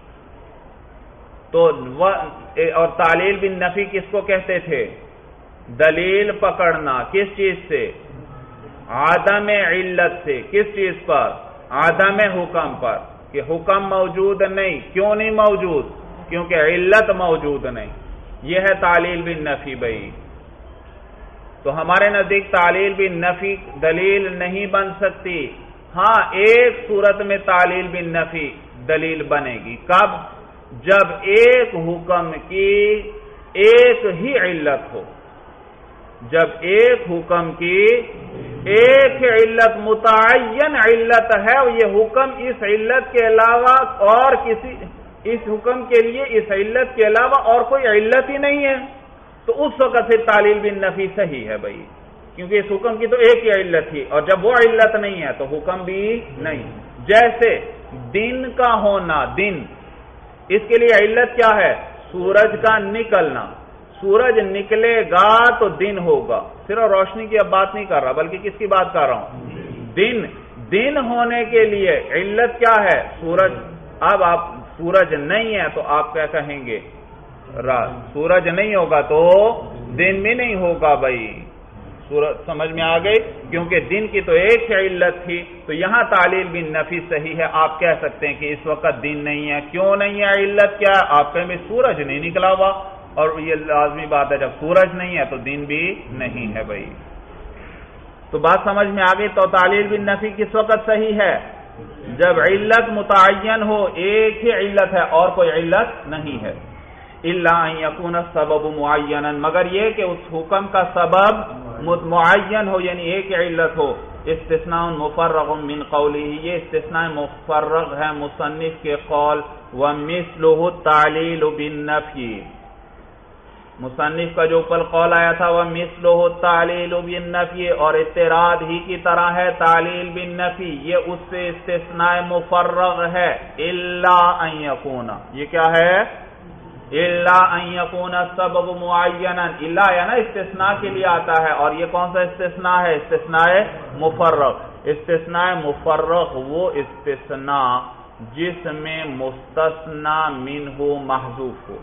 تو اور تعلیل بن نفی کس کو کہتے تھے؟ دلیل پکڑنا کس چیز سے؟ عدم علت سے، کس چیز پر؟ عدم حکم پر، کہ حکم موجود نہیں، کیوں نہیں موجود؟ کیونکہ علت موجود نہیں، یہ ہے تعلیل بن نفی بھائی۔ تو ہمارے نزدیک تعلیل بن نفی دلیل نہیں بن سکتی، ہاں ایک صورت میں تعلیل بن نفی دلیل بنے گی، کب؟ جب ایک حکم کی ایک ہی علت ہو، جب ایک حکم کی ایک علت متعین علت ہے اور یہ حکم اس علت کے علاوہ اور کسی اس حکم کے لیے اس علت کے علاوہ اور کوئی علت ہی نہیں ہے، تو اس وقت پھر تعلیل بن نفی صحیح ہے بھائی، کیونکہ اس حکم کی تو ایک ہی علت تھی، اور جب وہ علت نہیں ہے تو حکم بھی نہیں۔ جیسے دن کا ہونا، دن اس کے لیے علت کیا ہے؟ سورج کا نکلنا، سورج نکلے گا تو دن ہوگا، صرف روشنی کی اب بات نہیں کر رہا بلکہ کس کی بات کر رہا ہوں؟ دن دن ہونے کے لیے علت کیا ہے؟ سورج۔ اب آپ سورج نہیں ہے تو آپ کیا کہیں گے؟ رات۔ سورج نہیں ہوگا تو دن بھی نہیں ہوگا بھائی، سورج سمجھ میں آ گئی، کیونکہ دن کی تو ایک ہی علت تھی، تو یہاں تعلیل بن نفی صحیح ہے۔ آپ کہہ سکتے ہیں کہ اس وقت دن نہیں ہے، کیوں نہیں ہے؟ علت کیا ہے؟ آپ کہیں سورج نہیں نکلا ہوا، اور یہ لازمی بات ہے جب سورج نہیں ہے تو دن بھی نہیں ہے بھائی۔ تو بات سمجھ میں آ گئی، تو تعلیل بن نفی کس وقت صحیح ہے؟ جب علت متعین ہو، ایک ہی علت ہے اور کوئی علت نہیں ہے۔ الا ان یکون السبب معینا مگر یہ کہ اس حکم کا سبب معین ہو، یعنی ایک علت ہو، استثناء مفرغ من قوله، یہ استثناء مفرغ ہے مصنف کے قول، ومثلہ التعلیل بالنفی، مصنف کا جو اوپر قول آیا تھا ومثلہ التعلیل بالنفی، اور اعتراض ہی کی طرح ہے تعلیل بالنفی، یہ اس سے استثناء مفرغ ہے، الا ان یکون، یہ کیا ہے؟ الا ان یکون السبب معینا، الا یا نا استثناء کے لیے آتا ہے، اور یہ کون سا استثناء ہے؟ استثناء مفرغ۔ استثناء مفرغ وہ استثناء جس میں مستثنی منہ محذوف ہو،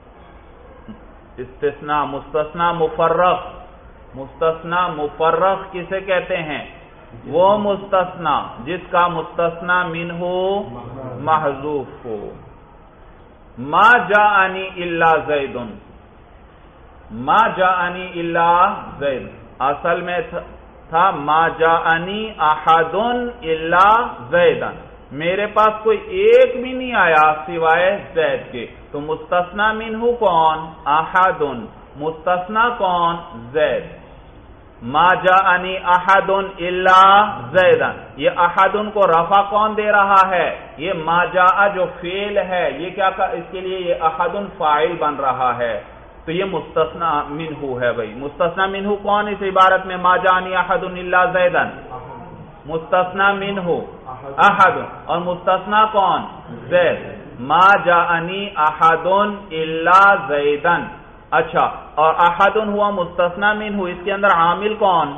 استثناء مستثنی مفرغ، مستثنی مفرغ کسے کہتے ہیں؟ وہ مستثنی جس کا مستثنی منہ محذوف ہو۔ ما جاءنی الا زید، ما جاءنی الا زید، اصل میں تھا ما جاءنی احد الا زیدا، میرے پاس کوئی ایک بھی نہیں آیا سوائے زید کے، تو مستثنی منہ کون؟ احد، مستثنی کون؟ زید۔ ما جاءنی احد الا زیدا، یہ احد کو رفع کون دے رہا ہے؟ یہ ما جاء جو فعل ہے، یہ کیا اس کے لیے یہ احد فاعل بن رہا ہے، تو یہ مستثنی منہ ہے بھائی۔ مستثنی منہ کون اس عبارت میں؟ ما جاءنی احد الا زیدا، مستثنی منہ احد، اور مستثنی کون؟ زید۔ ما جاءنی احد الا زیدا، اچھا، اور احد ہوا مستثنی منہ، اس کے اندر عامل کون؟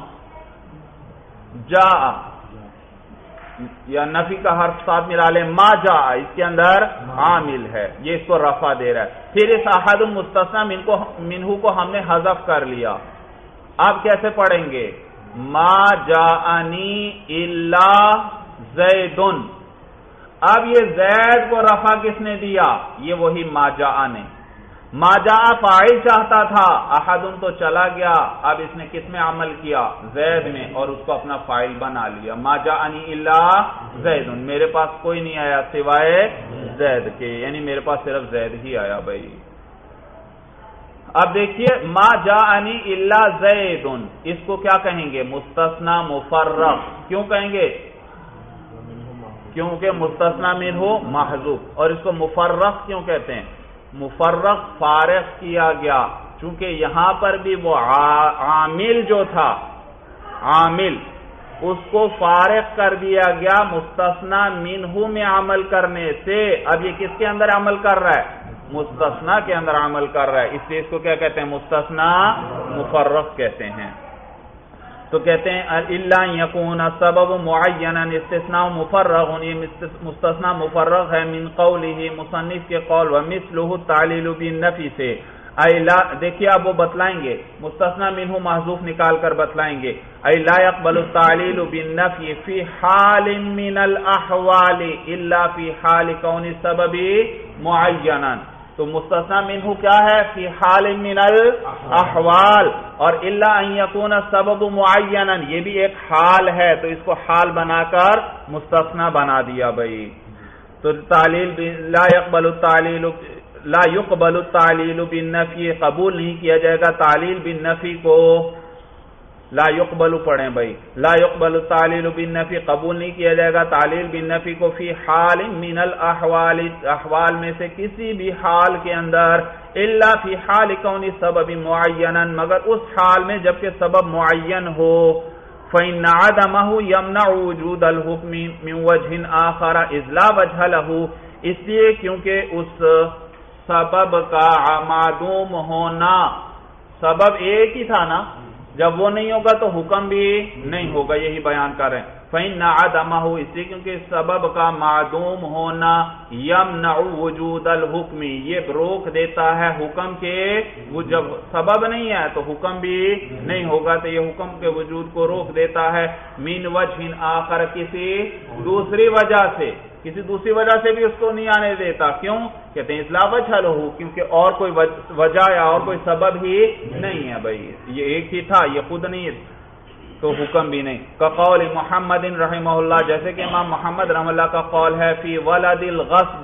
جاء، یا نفی کا حرف ساتھ ملا لیں، ما جاء، اس کے اندر عامل ہے، یہ اس کو رفع دے رہا ہے۔ پھر اس احد مستثنی منہ کو ہم نے حذف کر لیا، اب کیسے پڑھیں گے؟ ما جاءنی الا زید، اب یہ زید کو رفع کس نے دیا؟ یہ وہی ما جاء نے۔ ما جاء فاعل چاہتا تھا، احد تو چلا گیا، اب اس نے کس میں عمل کیا؟ زید میں، اور اس کو اپنا فاعل بنا لیا۔ ما جاءنی الا زید، میرے پاس کوئی نہیں آیا سوائے زید کے، یعنی میرے پاس صرف زید ہی آیا بھائی۔ اب دیکھیے ما جاءنی الا زید، اس کو کیا کہیں گے؟ مستثنی مفرغ۔ کیوں کہیں گے؟ کیونکہ مستثنی منہ محذوف، اور اس کو مفرغ کیوں کہتے ہیں؟ مفرغ فارغ کیا گیا، چونکہ یہاں پر بھی وہ عامل جو تھا، عامل اس کو فارغ کر دیا گیا مستثنی منہ میں عمل کرنے سے، اب یہ کس کے اندر عمل کر رہا ہے؟ مستثنی کے اندر عمل کر رہا ہے، اس لیے اس کو کیا کہتے ہیں؟ مستثنی مفرغ کہتے ہیں۔ تو کہتے ہیں الا یکون سبب معینا، استثناء مفرغ، یہ مستثنی مفرغ ہے من قوله، مصنف کے قول، ومثلہ التعلیل بالنفی سے، ای لا، دیکھیے اب وہ بتلائیں گے، مستثنی منہ محذوف نکال کر بتلائیں گے، ای لا يقبل التعلیل بالنفی فی حال من الاحوال الا فی حال کون السبب معینا، تو مستثنی منہ کیا ہے؟ فی حال من الاحوال، اور الا ان یکون السبب معینا، یہ بھی ایک حال ہے، تو اس کو حال بنا کر مستثنی بنا دیا بھائی۔ تو تعلیل لا يقبل التعلیل، لا يقبل التعلیل بالنفی، قبول نہیں کیا جائے گا تعلیل بالنفی کو، لا يقبل پڑھیں بھائی، لا يقبل التعلیل بالنفی، قبول نہیں کیا جائے گا تعلیل بالنفی کو، فی حال من الاحوال، احوال میں سے کسی بھی حال کے اندر، الا فی حال کون سبب معینا، مگر اس حال میں جبکہ سبب معین ہو، فإن عدمه يمنع وجود الحكم من وجه آخر اذ لا وجه له، اس لیے کیونکہ اس سبب کا معدوم ہونا، سبب ایک ہی تھا نا، جب وہ نہیں ہوگا تو حکم بھی نہیں ہوگا، یہی بیان کر رہے ہیں۔ فإن عدمه، اس لیے کیونکہ سبب کا معدوم ہونا، یمنع وجود الحکم، یہ روک دیتا ہے حکم کے، وہ جب سبب نہیں ہے تو حکم بھی نہیں ہوگا، تو یہ حکم کے وجود کو روک دیتا ہے، من وجہ آخر، کسی دوسری وجہ سے، کسی دوسری وجہ سے بھی اس کو نہیں آنے دیتا، کیوں؟ کہتے ہیں اصلاح وجہ لہو، کیونکہ اور کوئی وجہ یا اور کوئی سبب ہی نہیں ہے بھائی، یہ ایک ہی تھا، یہ خود نہیں ہے تو حکم بھی نہیں۔ کقول محمد رحمہ اللہ، جیسے کہ امام محمد رحمہ اللہ کا قول ہے، فی ولد الغصب،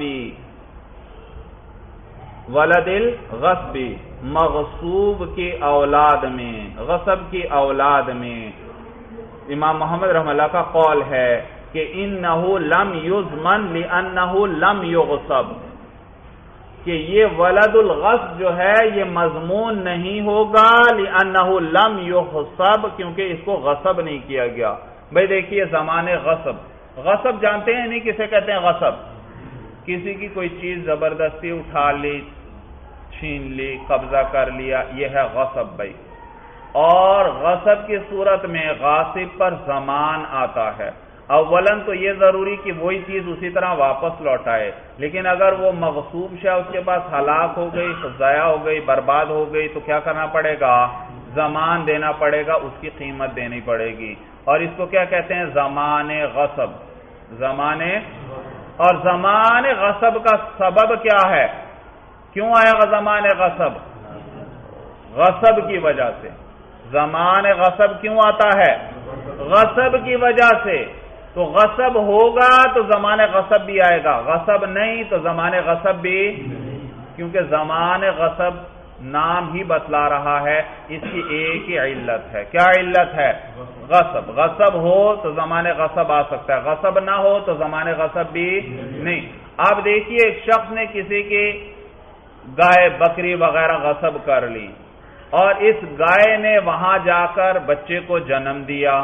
ولد الغصب، مغصوب کی اولاد میں، غصب کی اولاد میں، امام محمد رحمہ اللہ کا قول ہے کہ انہو لم یضمن لانہو لم یغصب، کہ یہ ولد الغصب جو ہے یہ مضمون نہیں ہوگا لانہو لم یغصب، کیونکہ اس کو غصب نہیں کیا گیا۔ بھئی دیکھیے زمان غصب، غصب جانتے ہیں نہیں کسے کہتے ہیں؟ غصب کسی کی کوئی چیز زبردستی اٹھا لی، چھین لی، قبضہ کر لیا، یہ ہے غصب بھائی۔ اور غصب کی صورت میں غاصب پر ضمان آتا ہے۔ اولاً تو یہ ضروری کہ وہی چیز اسی طرح واپس لوٹائے، لیکن اگر وہ مغصوب شے اس کے پاس ہلاک ہو گئی، ضائع ہو گئی، برباد ہو گئی، تو کیا کرنا پڑے گا؟ ضمان دینا پڑے گا، اس کی قیمت دینی پڑے گی، اور اس کو کیا کہتے ہیں؟ زمان غصب۔ زمان اور زمان غصب کا سبب کیا ہے؟ کیوں آیا گا زمان غصب؟ غصب کی وجہ سے۔ زمان غصب کیوں آتا ہے؟ غصب کی وجہ سے۔ تو غصب ہوگا تو زمان غصب بھی آئے گا، غصب نہیں تو زمان غصب بھی، کیونکہ زمان غصب نام ہی بتلا رہا ہے، اس کی ایک ہی علت ہے۔ کیا علت ہے؟ غصب۔ غصب ہو تو زمان غصب آ سکتا ہے، غصب نہ ہو تو زمان غصب بھی نہیں۔ اب دیکھیے ایک شخص نے کسی کی گائے بکری وغیرہ غصب کر لی، اور اس گائے نے وہاں جا کر بچے کو جنم دیا،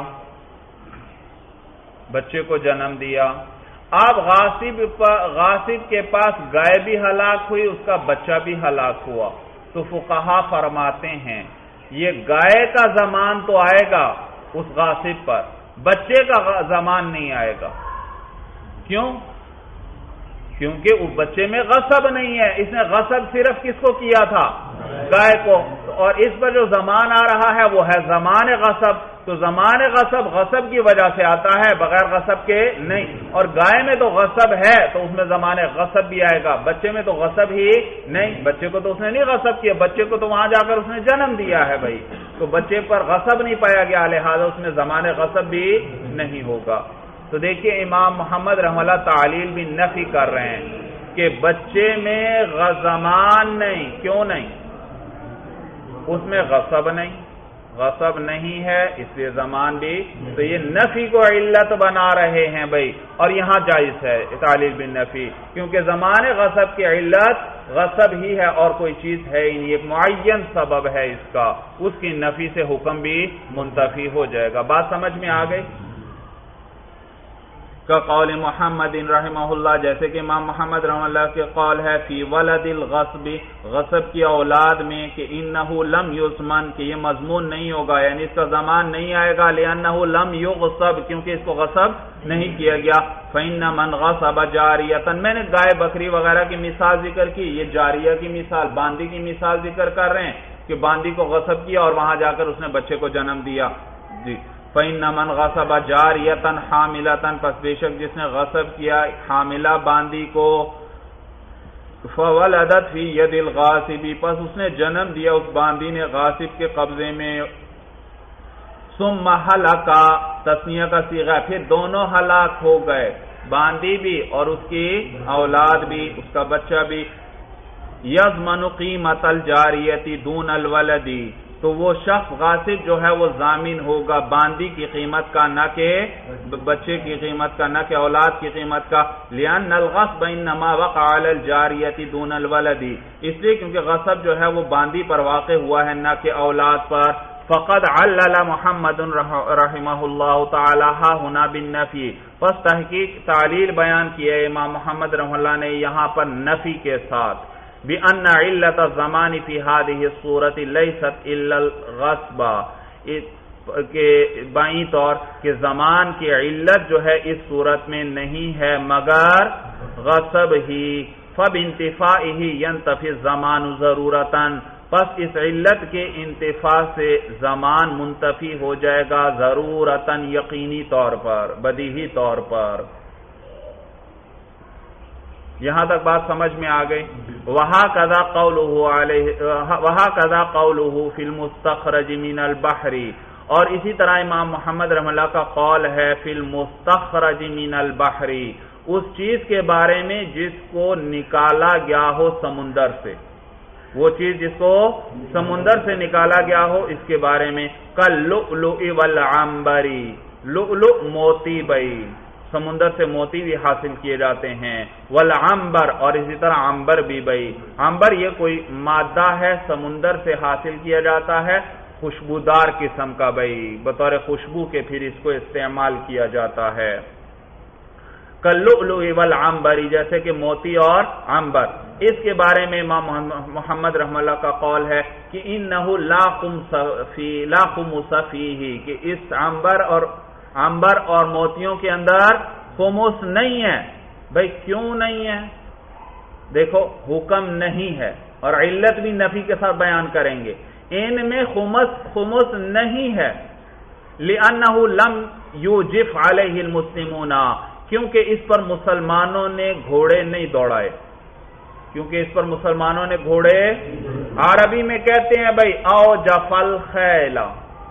بچے کو جنم دیا۔ اب غاصب غاصب کے پاس گائے بھی ہلاک ہوئی، اس کا بچہ بھی ہلاک ہوا، تو فقہا فرماتے ہیں یہ گائے کا زمان تو آئے گا اس غاصب پر، بچے کا زمان نہیں آئے گا۔ کیوں؟ کیونکہ اس بچے میں غصب نہیں ہے، اس نے غصب صرف کس کو کیا تھا؟ گائے کو، اور اس پر جو زمان آ رہا ہے وہ ہے زمان غصب۔ تو زمان غصب غصب کی وجہ سے آتا ہے، بغیر غصب کے نہیں، اور گائے میں تو غصب ہے تو اس میں زمان غصب بھی آئے گا، بچے میں تو غصب ہی نہیں، بچے کو تو اس نے نہیں غصب کیا، بچے کو تو وہاں جا کر اس نے جنم دیا ہے بھائی، تو بچے پر غصب نہیں پایا گیا، لہذا اس میں زمان غصب بھی نہیں ہوگا۔ تو دیکھیے امام محمد رحمہ اللہ تعلیل بھی نفی کر رہے ہیں کہ بچے میں زمان نہیں۔ کیوں نہیں؟ اس میں غصب نہیں، غصب نہیں ہے، اس لیے زمان بھی، تو یہ نفی کو علت بنا رہے ہیں بھائی، اور یہاں جائز ہے تعلیل بن نفی، کیونکہ زمان غصب کی علت غصب ہی ہے اور کوئی چیز ہے ہی نہیں، ایک معین سبب ہے اس کا، اس کی نفی سے حکم بھی منتفی ہو جائے گا۔ بات سمجھ میں آ گئی؟ کا قول محمد رحمہ اللہ، جیسے کہ امام محمد رحمہ اللہ کے قول ہے فی ولد الغصب، غصب کی اولاد میں، کہ انہو لم یضمن، کہ یہ مضمون نہیں ہوگا، یعنی اس کا زمان نہیں آئے گا، لانہو لم یغصب، کیونکہ اس کو غصب نہیں کیا گیا۔ فإن من غصب جاریۃ، میں نے گائے بکری وغیرہ کی مثال ذکر کی، یہ جاریہ کی مثال، باندی کی مثال ذکر کر رہے ہیں کہ باندی کو غصب کیا اور وہاں جا کر اس نے بچے کو جنم دیا۔ جی فإن من غصب جاریۃ حاملۃ، پس بے شک جس نے غصب کیا حاملہ باندی کو، فولدت فی ید الغاصب، پس اس نے جنم دیا اس باندی نے غاصب کے قبضے میں۔ ثم ہلک، تثنیہ کا صیغہ، پھر دونوں ہلاک ہو گئے، باندی بھی اور اس کی اولاد بھی، اس کا بچہ بھی۔ یضمن قیمت الجاریۃ دون الولد، تو وہ شخص غاصب جو ہے وہ ضامن ہوگا باندی کی قیمت کا، نہ کہ بچے کی قیمت کا، نہ کہ اولاد کی قیمت کا۔ لأن الغصب انما وقع على الجاریۃ دون الولد، اس لیے کیونکہ غصب جو ہے وہ باندی پر واقع ہوا ہے نہ کہ اولاد پر۔ فقد علل محمد رحمہ اللہ تعالی ہا ہنا بالنفی، پس تحقیق تعلیل بیان کیا امام محمد رحمہ اللہ نے یہاں پر نفی کے ساتھ، بِأَنَّ عِلَّةَ الزَّمَانِ فِي هَذِهِ الصُّورَةِ لَيْسَتْ إِلَّا الْغَصْبَ، کہ بائیں طور کہ زمان کی علت جو ہے اس صورت میں نہیں ہے مگر غصب ہی۔ فَبِانْتِفَائِهِ يَنْتَفِي الزَّمَانُ ضَرُورَةً، پس اس علت کے انتفاع سے زمان منتفی ہو جائے گا ضرورتاً، یقینی طور پر، بدیہی طور پر۔ یہاں تک بات سمجھ میں آ گئی۔ وَهَكَذَا قَوْلُهُ عَلَيْهِ وَهَكَذَا قَوْلُهُ فِي الْمُسْتَخْرَجِ مِنَ الْبَحْرِ، اور اسی طرح امام محمد رحمہ اللہ کا قول ہے فی المستخرج من البحر، اس چیز کے بارے میں جس کو نکالا گیا ہو سمندر سے، وہ چیز جس کو سمندر سے نکالا گیا ہو اس کے بارے میں، کاللؤلؤ والعنبر، لؤلؤ موتی بھائی، سمندر سے موتی بھی حاصل کیے جاتے ہیں، والعنبر اور اسی طرح عنبر بھی بھائی، عنبر یہ کوئی مادہ ہے سمندر سے حاصل کیا جاتا ہے، خوشبودار قسم کا بھائی، بطور خوشبو کے پھر اس کو استعمال کیا جاتا ہے۔ کاللؤلؤ والعنبر، جیسے کہ موتی اور عنبر۔ اس کے بارے میں امام محمد رحمہ اللہ کا قول ہے کہ انہ لا خمس فی لا خمس فیہ، کہ اس عنبر اور عنبر اور موتیوں کے اندر خمس نہیں ہے۔ بھائی کیوں نہیں ہے؟ دیکھو حکم نہیں ہے، اور علت بھی نفی کے ساتھ بیان کریں گے، ان میں خمس خمس نہیں ہے، لأنہ لم یوجف علیہ المسلمون، کیونکہ اس پر مسلمانوں نے گھوڑے نہیں دوڑائے، کیونکہ اس پر مسلمانوں نے گھوڑے، عربی میں کہتے ہیں بھائی او جفل خیلا،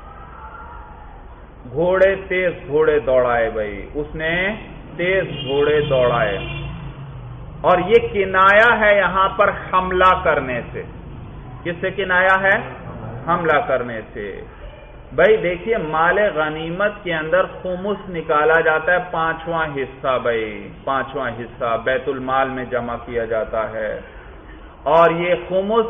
گھوڑے تیز گھوڑے دوڑائے بھائی، اس نے تیز گھوڑے دوڑائے، اور یہ کنایا ہے یہاں پر حملہ کرنے سے۔ کس سے کنایا ہے؟ حملہ کرنے سے۔ بھائی دیکھیے مال غنیمت کے اندر خمس نکالا جاتا ہے، پانچواں حصہ بھائی، پانچواں حصہ بیت المال میں جمع کیا جاتا ہے، اور یہ خمس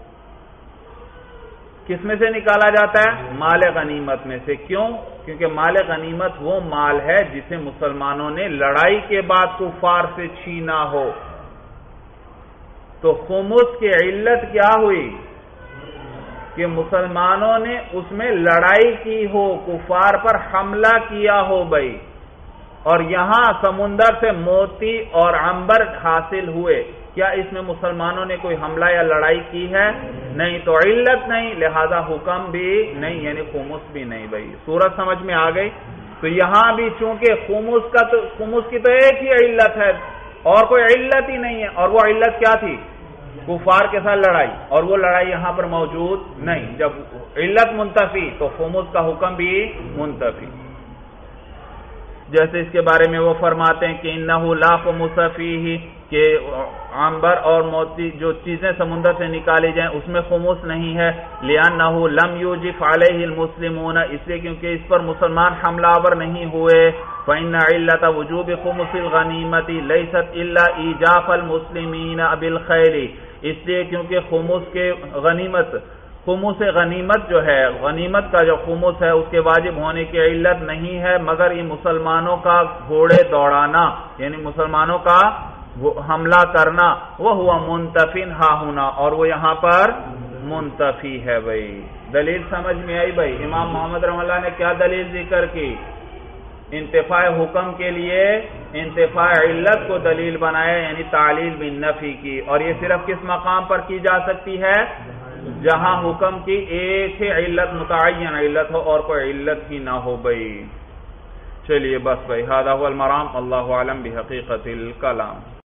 کس میں سے نکالا جاتا ہے؟ مال غنیمت میں سے۔ کیوں؟ کیونکہ مال غنیمت وہ مال ہے جسے مسلمانوں نے لڑائی کے بعد کفار سے چھینا ہو، تو خمس کی علت کیا ہوئی کہ مسلمانوں نے اس میں لڑائی کی ہو، کفار پر حملہ کیا ہو بھائی، اور یہاں سمندر سے موتی اور عنبر حاصل ہوئے، کیا اس میں مسلمانوں نے کوئی حملہ یا لڑائی کی ہے؟ نہیں، تو علت نہیں، لہذا حکم بھی نہیں، یعنی خمس بھی نہیں بھائی۔ صورت سمجھ میں آ گئی؟ تو یہاں بھی چونکہ خمس کا تو خمس کی تو ایک ہی علت ہے اور کوئی علت ہی نہیں ہے، اور وہ علت کیا تھی؟ کفار کے ساتھ لڑائی، اور وہ لڑائی یہاں پر موجود نہیں۔ جب علت منتفی تو خمس کا حکم بھی منتفی۔ جیسے اس کے بارے میں وہ فرماتے ہیں کہ انہ لا خمس فیہ، کہ عنبر اور موتی جو چیزیں سمندر سے نکالی جائیں اس میں خمس نہیں ہے، لأنہ لم یوجف علیہ المسلمون، اس لیے کیونکہ اس پر مسلمان حملہ آور نہیں ہوئے، فإن علت وجوب خمس الغنیمت لیست الا ایجاف المسلمین بالخیل، اس لیے کیونکہ خمس کے غنیمت خمس غنیمت جو ہے، غنیمت کا جو خمس ہے اس کے واجب ہونے کی علت نہیں ہے مگر یہ مسلمانوں کا گھوڑے دوڑانا، یعنی مسلمانوں کا حملہ کرنا، وہ ہوا منتفن ہا ہونا، اور وہ یہاں پر منتفی ہے بھائی۔ دلیل سمجھ میں آئی بھائی؟ امام محمد رحمہ اللہ نے کیا دلیل ذکر کی؟ انتفاع حکم کے لیے انتفاع علت کو دلیل بنایا، یعنی تعلیل بالنفی کی، اور یہ صرف کس مقام پر کی جا سکتی ہے؟ جہاں حکم کی ایک ہی علت متعین علت ہو اور کوئی علت ہی نہ ہو بھائی۔ چلیے بس بھائی، ھذا ھو المرام، اللہ اعلم بحقیقت الکلام۔